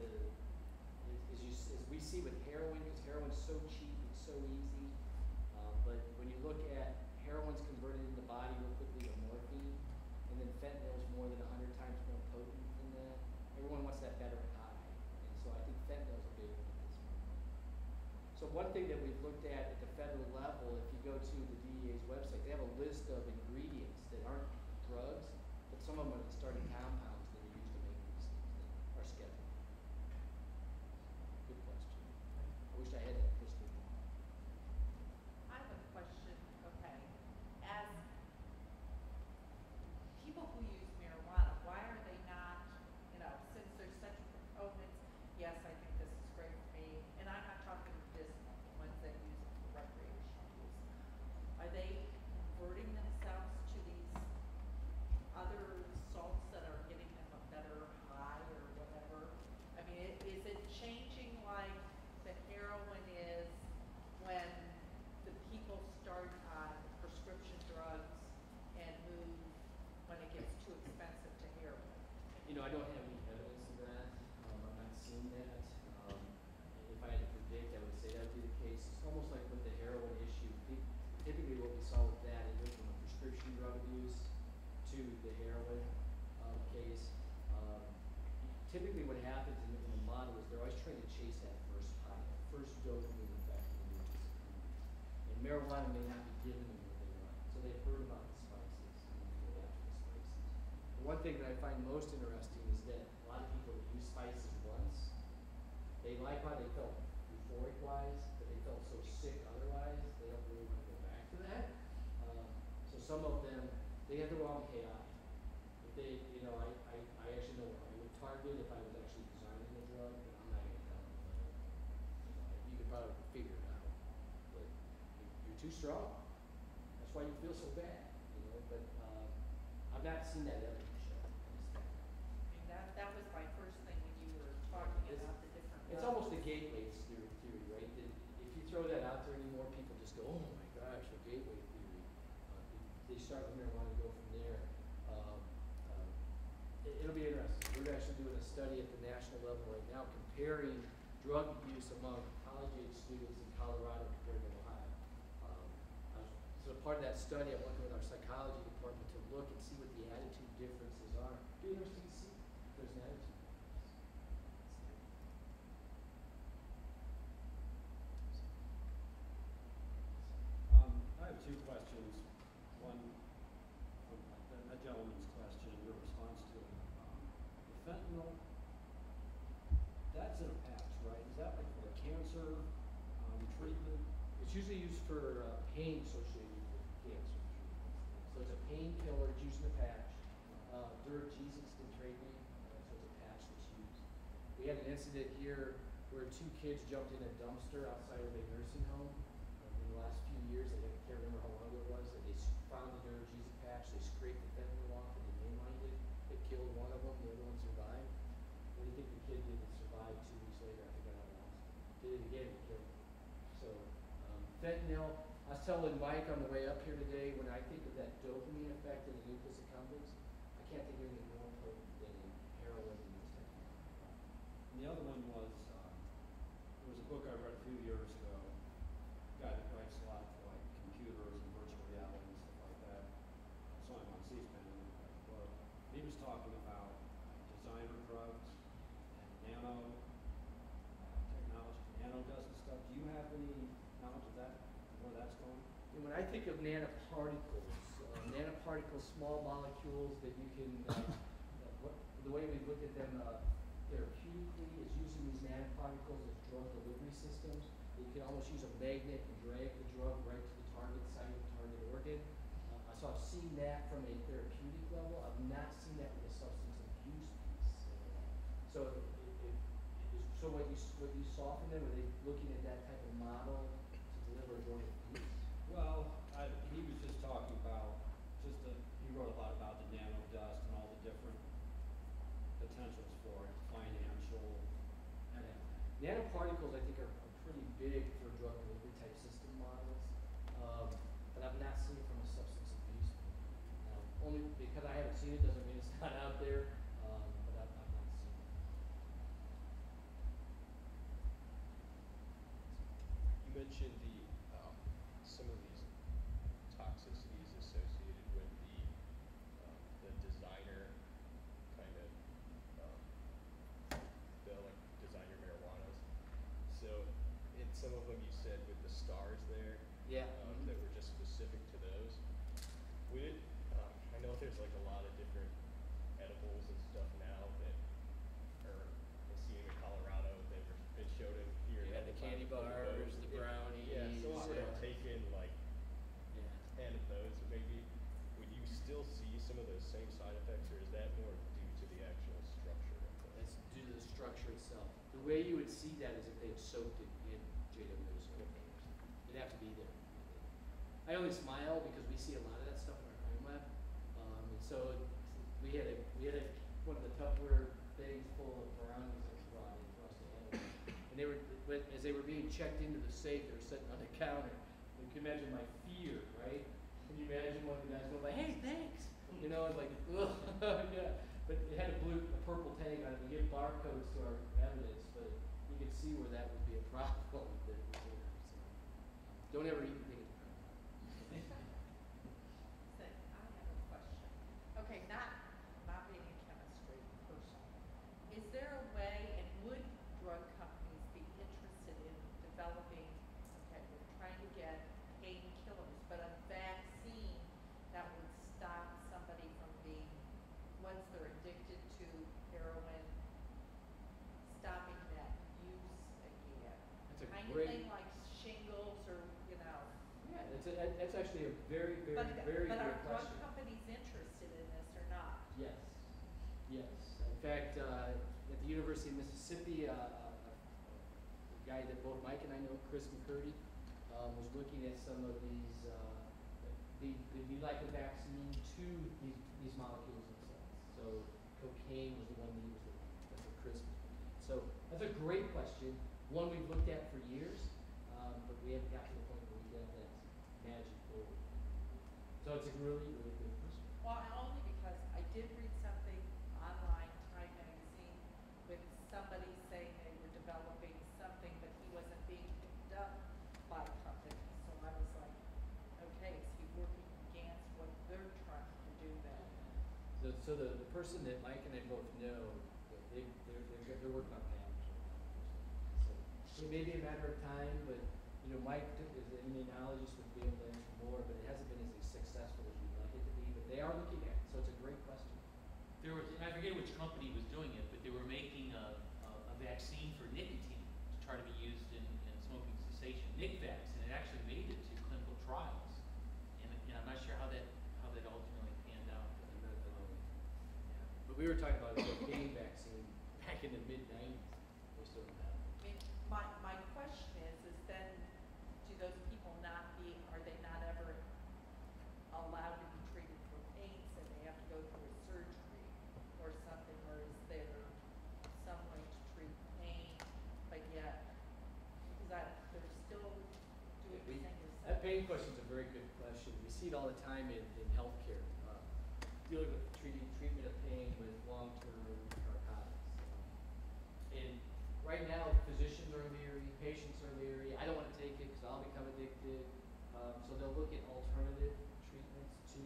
as we see with heroin, because heroin's so cheap and so easy, but when you look at heroin's converted in the body real quickly to morphine, and then fentanyl's more than 100 times more potent than that. Everyone wants that better high, and so I think fentanyl's a big one at this moment. So one thing that we've looked at the federal level, if you go to the DEA's website, they have a list of ingredients that aren't drugs, but some of them are the starting compounds that are used to make these things that are scheduled. Good question. I wish I had that crystal ball. I have a question, okay. As people who use marijuana, why are they not, since there's such proponents, yes, I think this is great for me, and I'm not talking medicinal, the ones that use it for recreational use. Are they converting themselves to these other salts that are giving them a better high or whatever? I mean, is it changing like the heroin is when the people start on prescription drugs and move when it gets too expensive to heroin? I don't have any evidence of that. I'm not seeing that. If I had to predict, I would say that would be the case. It's almost like with the heroin issue. Typically what we saw with that, it went from a prescription drug abuse to the heroin case. Typically what happens in the model is they're always trying to chase that first high, that first dopamine effect in the movie. And marijuana may not be giving them what they want. So they've heard about the spices and they go after the spices. The one thing that I find most interesting is that a lot of people that use spices once, they like how they felt euphoric wise, but they felt so sick otherwise, they don't really want to go back to that. So some of them, they have the wrong KI. If they, I actually know I would target if I was actually designing the drug, but I'm not going to tell them. You could probably figure it out, but you're too strong. That's why you feel so bad, but I've not seen that evidence yet. I mean, that was my first thing when you were talking about the different It's levels. almost a gateway theory, right? That if you throw that out there anymore, people just go, oh my gosh, the gateway theory. They start with marijuana and go from there. It'll be interesting. We're actually doing a study at the national level right now comparing drug use among college-age students in Colorado compared to Ohio. So part of that study, I'm working with our psychology department to look and see what the attitude differences are. Be interesting to see if there's an attitude difference. I have two questions. One, from that gentleman's question and your response to it. The fentanyl, that's in a patch, right? Is that like for cancer treatment? It's usually used for pain associated with cancer treatments. So it's a painkiller, it's used in a patch. Duragesics can trade name, so it's a patch that's used. We had an incident here where two kids jumped in a dumpster outside of a nursing home in the last few years. I can't remember how long ago it was. And they found the Duragesic patch, they scraped the fentanyl off and they mainlined it. It killed one of them, the other one survived. What do you think the kid did that survived 2 weeks later? I think I lost. Did it again, it killed him. So fentanyl, I was telling Mike on the way up here today, when I think of that dopamine effect in the nucleus accumbens, I can't think of anything more potent than heroin and this type of thing. And the other one was, there was a book I read a few years ago, a guy that writes a lot for like computers and virtual reality and stuff like that. I saw him on C-SPAN in the book. He was talking about designer drugs and nano technology, nano dust and stuff. Do you have any knowledge of that, where that's going? And when I think of nanoparticles, small molecules that you can, the way we look at them therapeutically is using these nanoparticles as drug delivery systems. You can almost use a magnet and drag the drug right to the target site of the target organ. So I've seen that from a therapeutic level. I've not seen that with a substance abuse piece. So what you saw from them, were they looking at that type of model to deliver a drug abuse? Well, he was just talking about, he wrote a lot about the nano dust and all different potentials for it, financial, and nanoparticles I think are pretty big for drug delivery type system models, but I've not seen it from a substance abuse. Only because I haven't seen it doesn't mean it's not out there, but I've not seen it. You mentioned some of these toxicities associated with the designer kind of designer marijuanas. So in some of them you said with the stars there, Yeah. that were just specific to those. Would it? I know there's like a lot of different edibles and stuff now that are seen in Colorado that were been showed in here. You had the candy bars, the brownies. Yeah, someone would have yeah. taken like Yeah. 10 of those, maybe. Would you still see some of those same side effects, or is that more due to the actual structure of the? That's due to the structure itself. The way you would see that is if they had soaked it in JWs or something. It'd have to be there. I only smile because we see a lot of that stuff in our crime lab. And so we had one of the Tupperware things full of brownies that was brought in for us to handle. And they were, but as they were being checked into the safe, they were sitting on the counter. You can imagine my fear, right? Can you imagine one of the guys going like, "Hey, thanks," you know, it's like, ugh, yeah. But it had a purple tag on it. We give barcodes to our evidence, but you can see where that would be a problem. That was there. So don't ever eat anything. So I have a question. Okay, not being a chemistry person, is there a way, and would drug companies be interested in developing, okay, we're trying to get painkillers, but a vaccine that would stop somebody from being, once they're addicted to heroin, stopping that use again? That's a Kind of great- thing like shingles or, you know. Yeah, that's actually a very, very, But very are good drug question. companies interested in this or not? Yes, yes. In fact, at the University of Mississippi, a guy that both Mike and I know, Chris McCurdy, was looking at some of these, the like a vaccine to these molecules themselves. So cocaine was the one that he was looking at. That's what Chris was looking at. So that's a great question. One we've looked at for years, but we haven't got to the point where we get that magic bullet. So it's a really, really good question. Well, only because I did read something online, Time Magazine, with somebody saying they were developing something, but he wasn't being picked up by companies. So I was like, okay, is he working against what they're trying to do then? So the person that Mike and I both know, they're working on patents right now. So it may be a matter of time, but you know, Mike is an immunologist, would be able to answer more, but it hasn't been as successful as we'd like it to be. But they are looking at it, so it's a great question. There was, I forget which company was doing it, but they were making a vaccine for nicotine to try to be used in smoking cessation, Nicvax, and it actually made it to clinical trials. And I'm not sure how that ultimately panned out. But we were talking about a cocaine vaccine back in the mid-90s. We're still in that. I mean, my question is then, do those people are they not ever allowed to be treated for pain, so they have to go through a surgery or something, or is there some way to treat pain, but yet, because they're still doing the same as That pain question is a very good question. We see it all the time in healthcare, dealing with treatment of pain with long-term narcotics. And right now, physicians are leery, patients are leery. I don't want to take it because I'll become addicted. So they'll look at alternative treatments to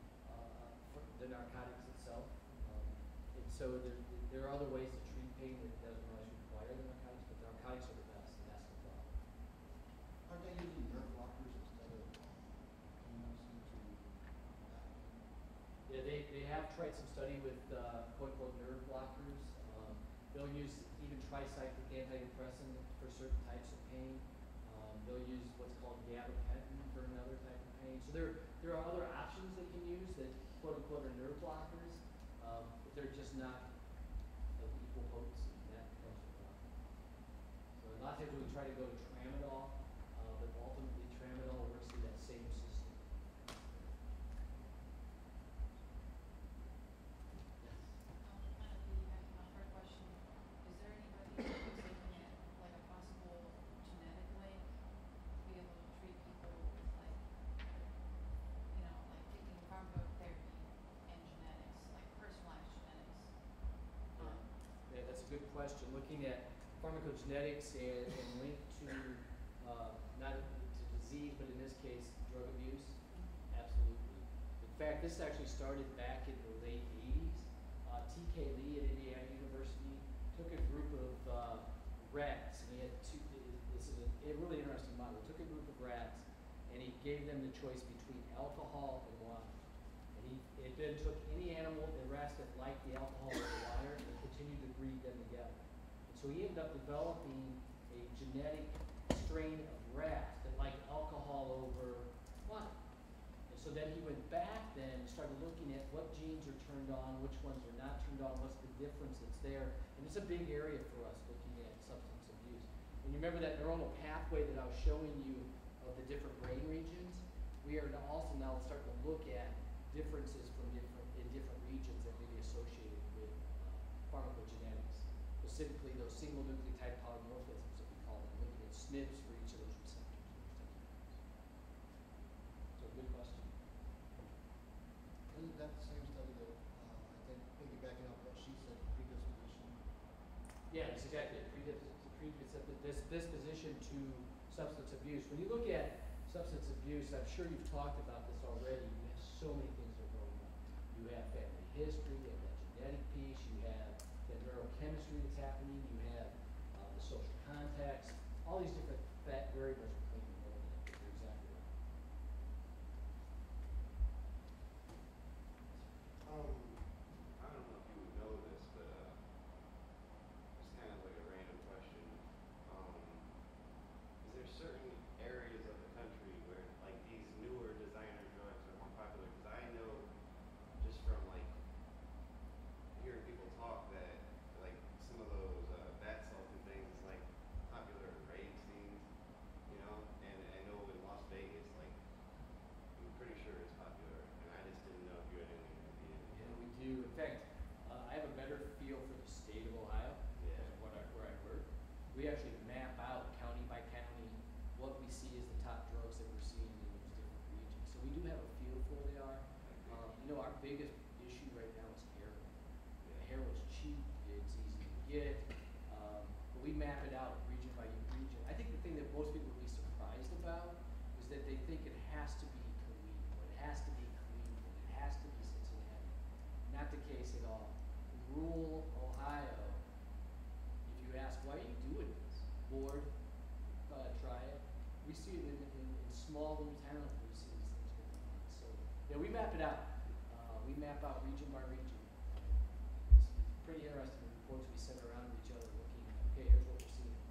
the narcotics itself. And so there are other ways to treat pain that doesn't always require the narcotics, but the narcotics are the best, and that's the problem. Aren't they using nerve blockers instead of pain medicine to combat pain? Yeah, they have tried some study with quote-unquote nerve blockers. They'll use even tricyclic antidepressant for certain types of pain. They'll use what's called gabapentin for another type of pain. So there are other options they can use that quote-unquote are nerve blockers, but they're just not of equal potency, and that becomes the problem. So a lot of times we try to go to tramadol, but ultimately tramadol works through that same system. question. Looking at pharmacogenetics and linked to, not to disease, but in this case, drug abuse, absolutely. In fact, this actually started back in the late 80s. T.K. Lee at Indiana University took a group of rats, and he had two, this is a really interesting model. He took a group of rats, and he gave them the choice between alcohol and wine. And it then took any animal, the rats that liked the alcohol or the wine, and continued to breed them together. And so he ended up developing a genetic strain of rats that liked alcohol over wine. And so then he went back then and started looking at what genes are turned on, which ones are not turned on, what's the difference that's there. And it's a big area for us looking at substance abuse. And you remember that neuronal pathway that I was showing you of the different brain regions? We are also now starting to look at differences in different regions that may be associated with pharmacogenetics, specifically those single nucleotide polymorphisms that we call them, looking at SNPs for each of those receptors. So good question. Isn't that the same study that, I think, piggybacking off what she said, predisposition? Yeah, it's exactly it. Disposition to substance abuse. When you look at substance abuse, I'm sure you've talked about this already. You have so many things that are going on. You have family history, you have that genetic piece, you have the neurochemistry that's happening, you have the social context. All these different variables are playing a role in it. You're exactly right. I don't know if you would know this, but it's kind of like a random question. Is there certain areas of the country where like these newer designer drugs are more popular? Because I know just from like hearing people talk that like some of those bath salts and things is like popular in rave scenes, you know? And I know in Las Vegas, like I'm pretty sure it's popular, and I just didn't know if you had any idea. Yeah, we do. In fact, I have a better feel for the state of Ohio Yeah. than where I work. We actually map out county by county what we see as the top drugs that we're seeing in those different regions. So we do have a feel for where they are. Our biggest issue right now is heroin. Heroin's cheap, it's easy to get, but we map it out region by region. I think the thing that most people would be surprised about is that they think it has to be Toledo, or it has to be Cleveland, it has to be Cincinnati. Not the case at all. In rural Ohio, if you ask, why are you doing this? Bored? Try it. We see it in small little towns where we see these things going on. So, yeah, we map it out. We map out region by region. It's pretty interesting, the reports we send around to each other looking, okay, here's what we're seeing.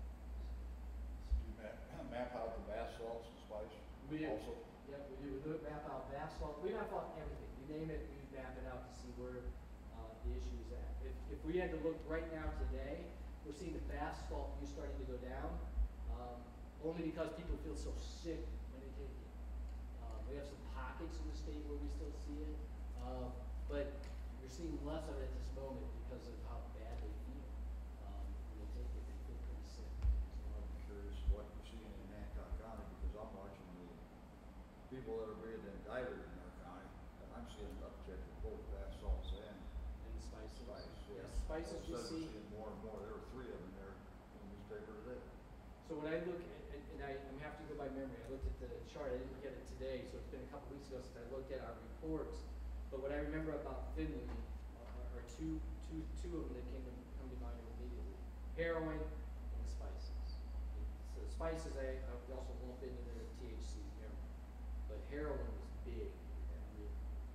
Do you map out the bath salts and spice We do. also? Yep, we do. We do it, map out bath salt. We map out everything. You name it, we map it out to see where the issue is at. If we had to look right now today, we're seeing the bath salt use starting to go down, only because people feel so sick when they take it. We have some pockets in the state where we still see it, but you're seeing less of it at this moment because of how bad they feel. When they take it, they feel pretty sick. I'm curious what you're seeing in Hancock County because I'm watching the people that are being indicted in our county, and I'm seeing an uptick in both bath salts and And the spices. spice. Yeah, Yeah. spices we All of a sudden see. we're seeing more and more. There were 3 of them there in the newspaper today. So when I look at, and I'm have to go by memory, I looked at the chart, I didn't get it today, so it's been a couple weeks ago since I looked at our reports. But what I remember about Finley are two of them that come to mind immediately. Heroin and spices. So spices I also lump into the THC heroin. But heroin was big. Really.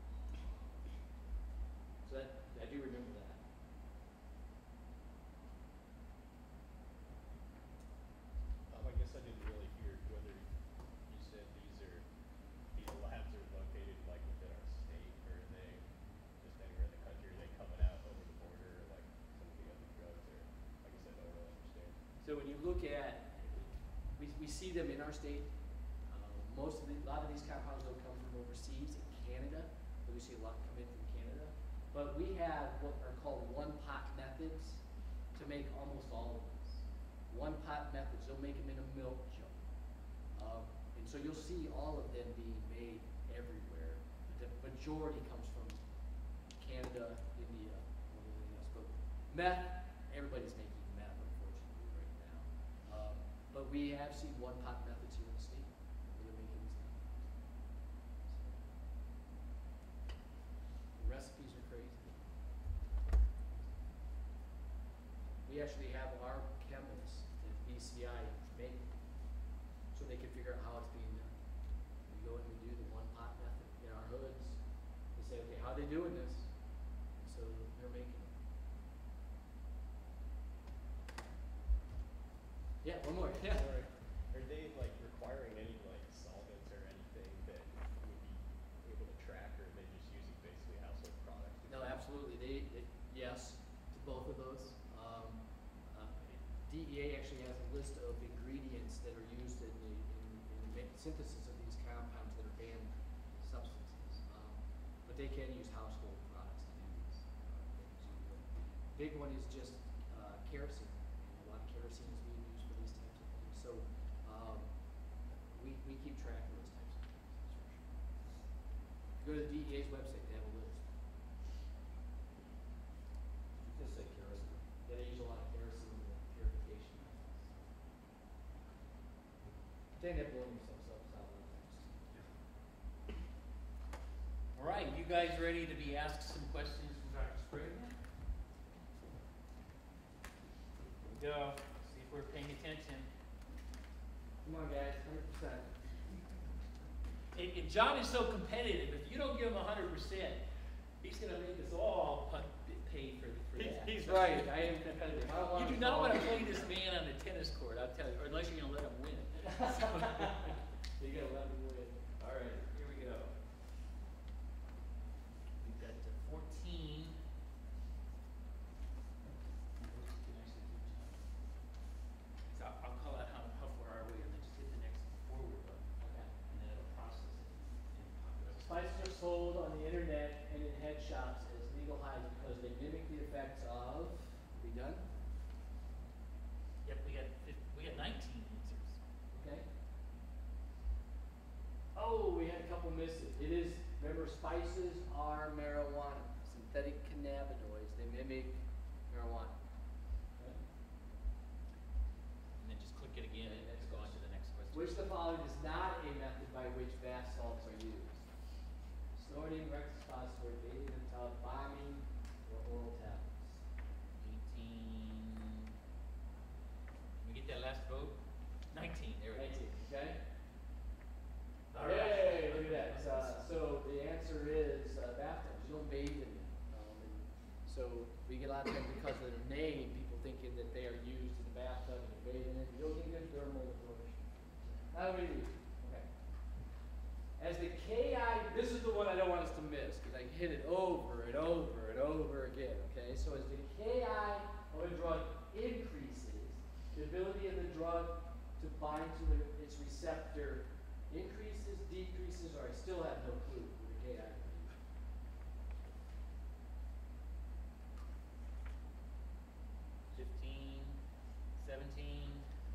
So that, I do remember that. I guess I didn't really hear whether you said these labs are located like within our state, or are they just anywhere in the country? Are they coming out over the border like some of the other drugs, or like I said, I don't really understand. So when you look at, we see them in our state. A lot of these compounds don't come from overseas in Canada, but we see a lot come in from Canada. But we have what are called one-pot methods to make almost all of these. One-pot methods, they'll make them in a milk jug. And so you'll see all of them being made everywhere. The majority comes from Canada, India, and everything else. But meth everybody's making meth, unfortunately, right now. But we have seen one-pot methods here in the state where they're making these now. The recipes are crazy. We actually have our chemists at BCI make it, so they can figure out how it's being done. We go and we do the one-pot method in our hoods. They say, okay, how are they doing this? And so they're making it. Yeah, one more. Yeah. Sorry. Are they like requiring any like solvents or anything that would be able to track, or are they just using basically household products? No, absolutely. They yes to both of those. DEA actually has a list of ingredients that are used in the synthesis of these compounds that are banned substances. But they can use household products to do these things. Big one is just kerosene. A lot of kerosene is being used for these types of things. So we keep track of those types of things. That's for sure. If you go to the DEA's website, they have a list. Just say kerosene. Yeah, they use a lot of kerosene in the purification methods. They end up blowing themselves up with other things. All right, you guys ready to be asked some questions from Dr. Sprague? Here we go. See if we're paying attention. Come on, guys, 100%. And John is so competitive. If you don't give him 100%, he's going to make us all pay for that. He's right. I am competitive. I don't want You do not want to play this man on the tennis court, I'll tell you, or unless you're going to let him win. You gotta let me win. All right, here we go. We've got 14. So I'll call out how far are we, and then just hit the next forward button, Okay. and then it'll process it and populate. Spices are sold on the internet and in head shops as legal highs because they mimic the effects of. We done? Yep, we got 19 answers. Okay. Oh, we had a couple misses. It is, remember, spices are marijuana, synthetic cannabinoids. They mimic marijuana. Okay. And then just click it again, and let's go on to the next question. Which of the following is not a method by which bath salts are used? Snorting, rectal suppository, bathing in the tub, bombing, or oral tablets? 18. Can we get that last vote? 19, there it is. 19, okay? All right. Hey, look at that. So the answer is bathtubs. You don't bathe in them. And so we get a lot of times because of their name, people thinking that they are used in the bathtub and you bathe in it. You don't get good thermal absorption. How do we do? Okay. As the Ki, this is the one I don't want us to miss because I hit it over and over and over again. Okay. So as the Ki of a drug increases, the ability of the drug to bind to its receptor increases, decreases, or I still have no clue for the Ki. 15, 17,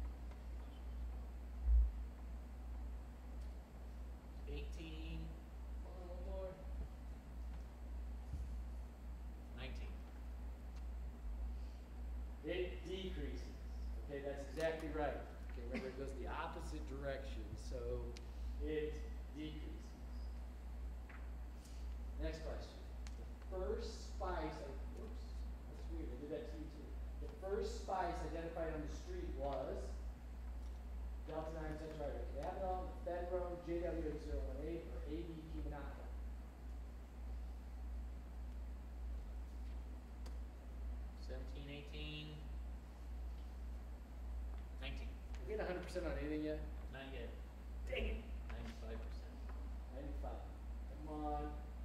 18, One more. 19. It decreases. Okay, that's exactly right. Okay, remember it goes the opposite direction, so it decreases. Next question. The first spice, oops, that's weird, I did that to you too. The first spice identified on the street was delta-9 tetrahydrocannabinol, ephedrone, JW8018, or AB Kimanaka. 17, 18, 19. Did we get 100% on anything yet? Not yet. Dang it. 95%. 95. Come on.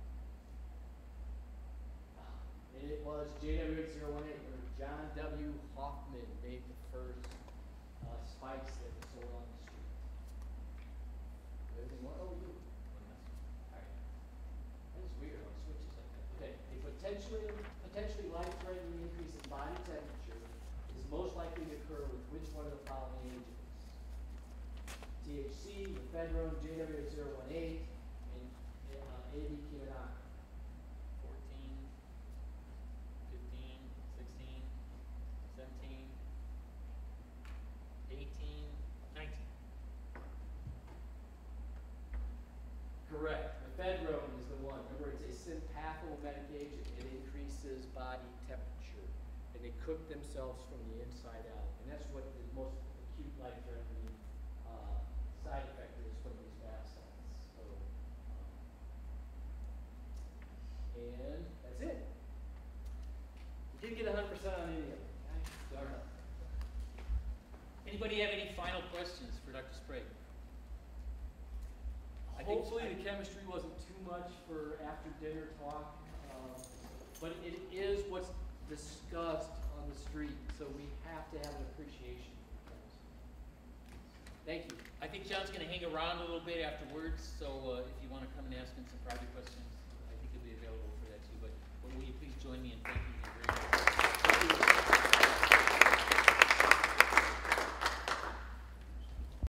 It was JW8018 where John W. Hoffman made the first spice that was sold on the street. Anything more? Oh, we do. Alright. That is weird on switches like that. Okay. A potentially life-threatening increase in body temperature is most likely to occur with which one of the following agents? THC, ephedrone, JW8018, and AB Kimanaka. 14, 15, 16, they cook themselves from the inside out. And that's what the most acute life-threatening side effect is from these bath salts. So, and that's it. Didn't get 100% on any of it. Darn it. Anybody have any final questions for Dr. Sprague? Hopefully the chemistry wasn't too much for after dinner talk, but it is what's discussed on the street, so we have to have an appreciation for chemistry. Thank you. I think John's going to hang around a little bit afterwards, so if you want to come and ask him some project questions, I think he'll be available for that too. But will you please join me in thanking him very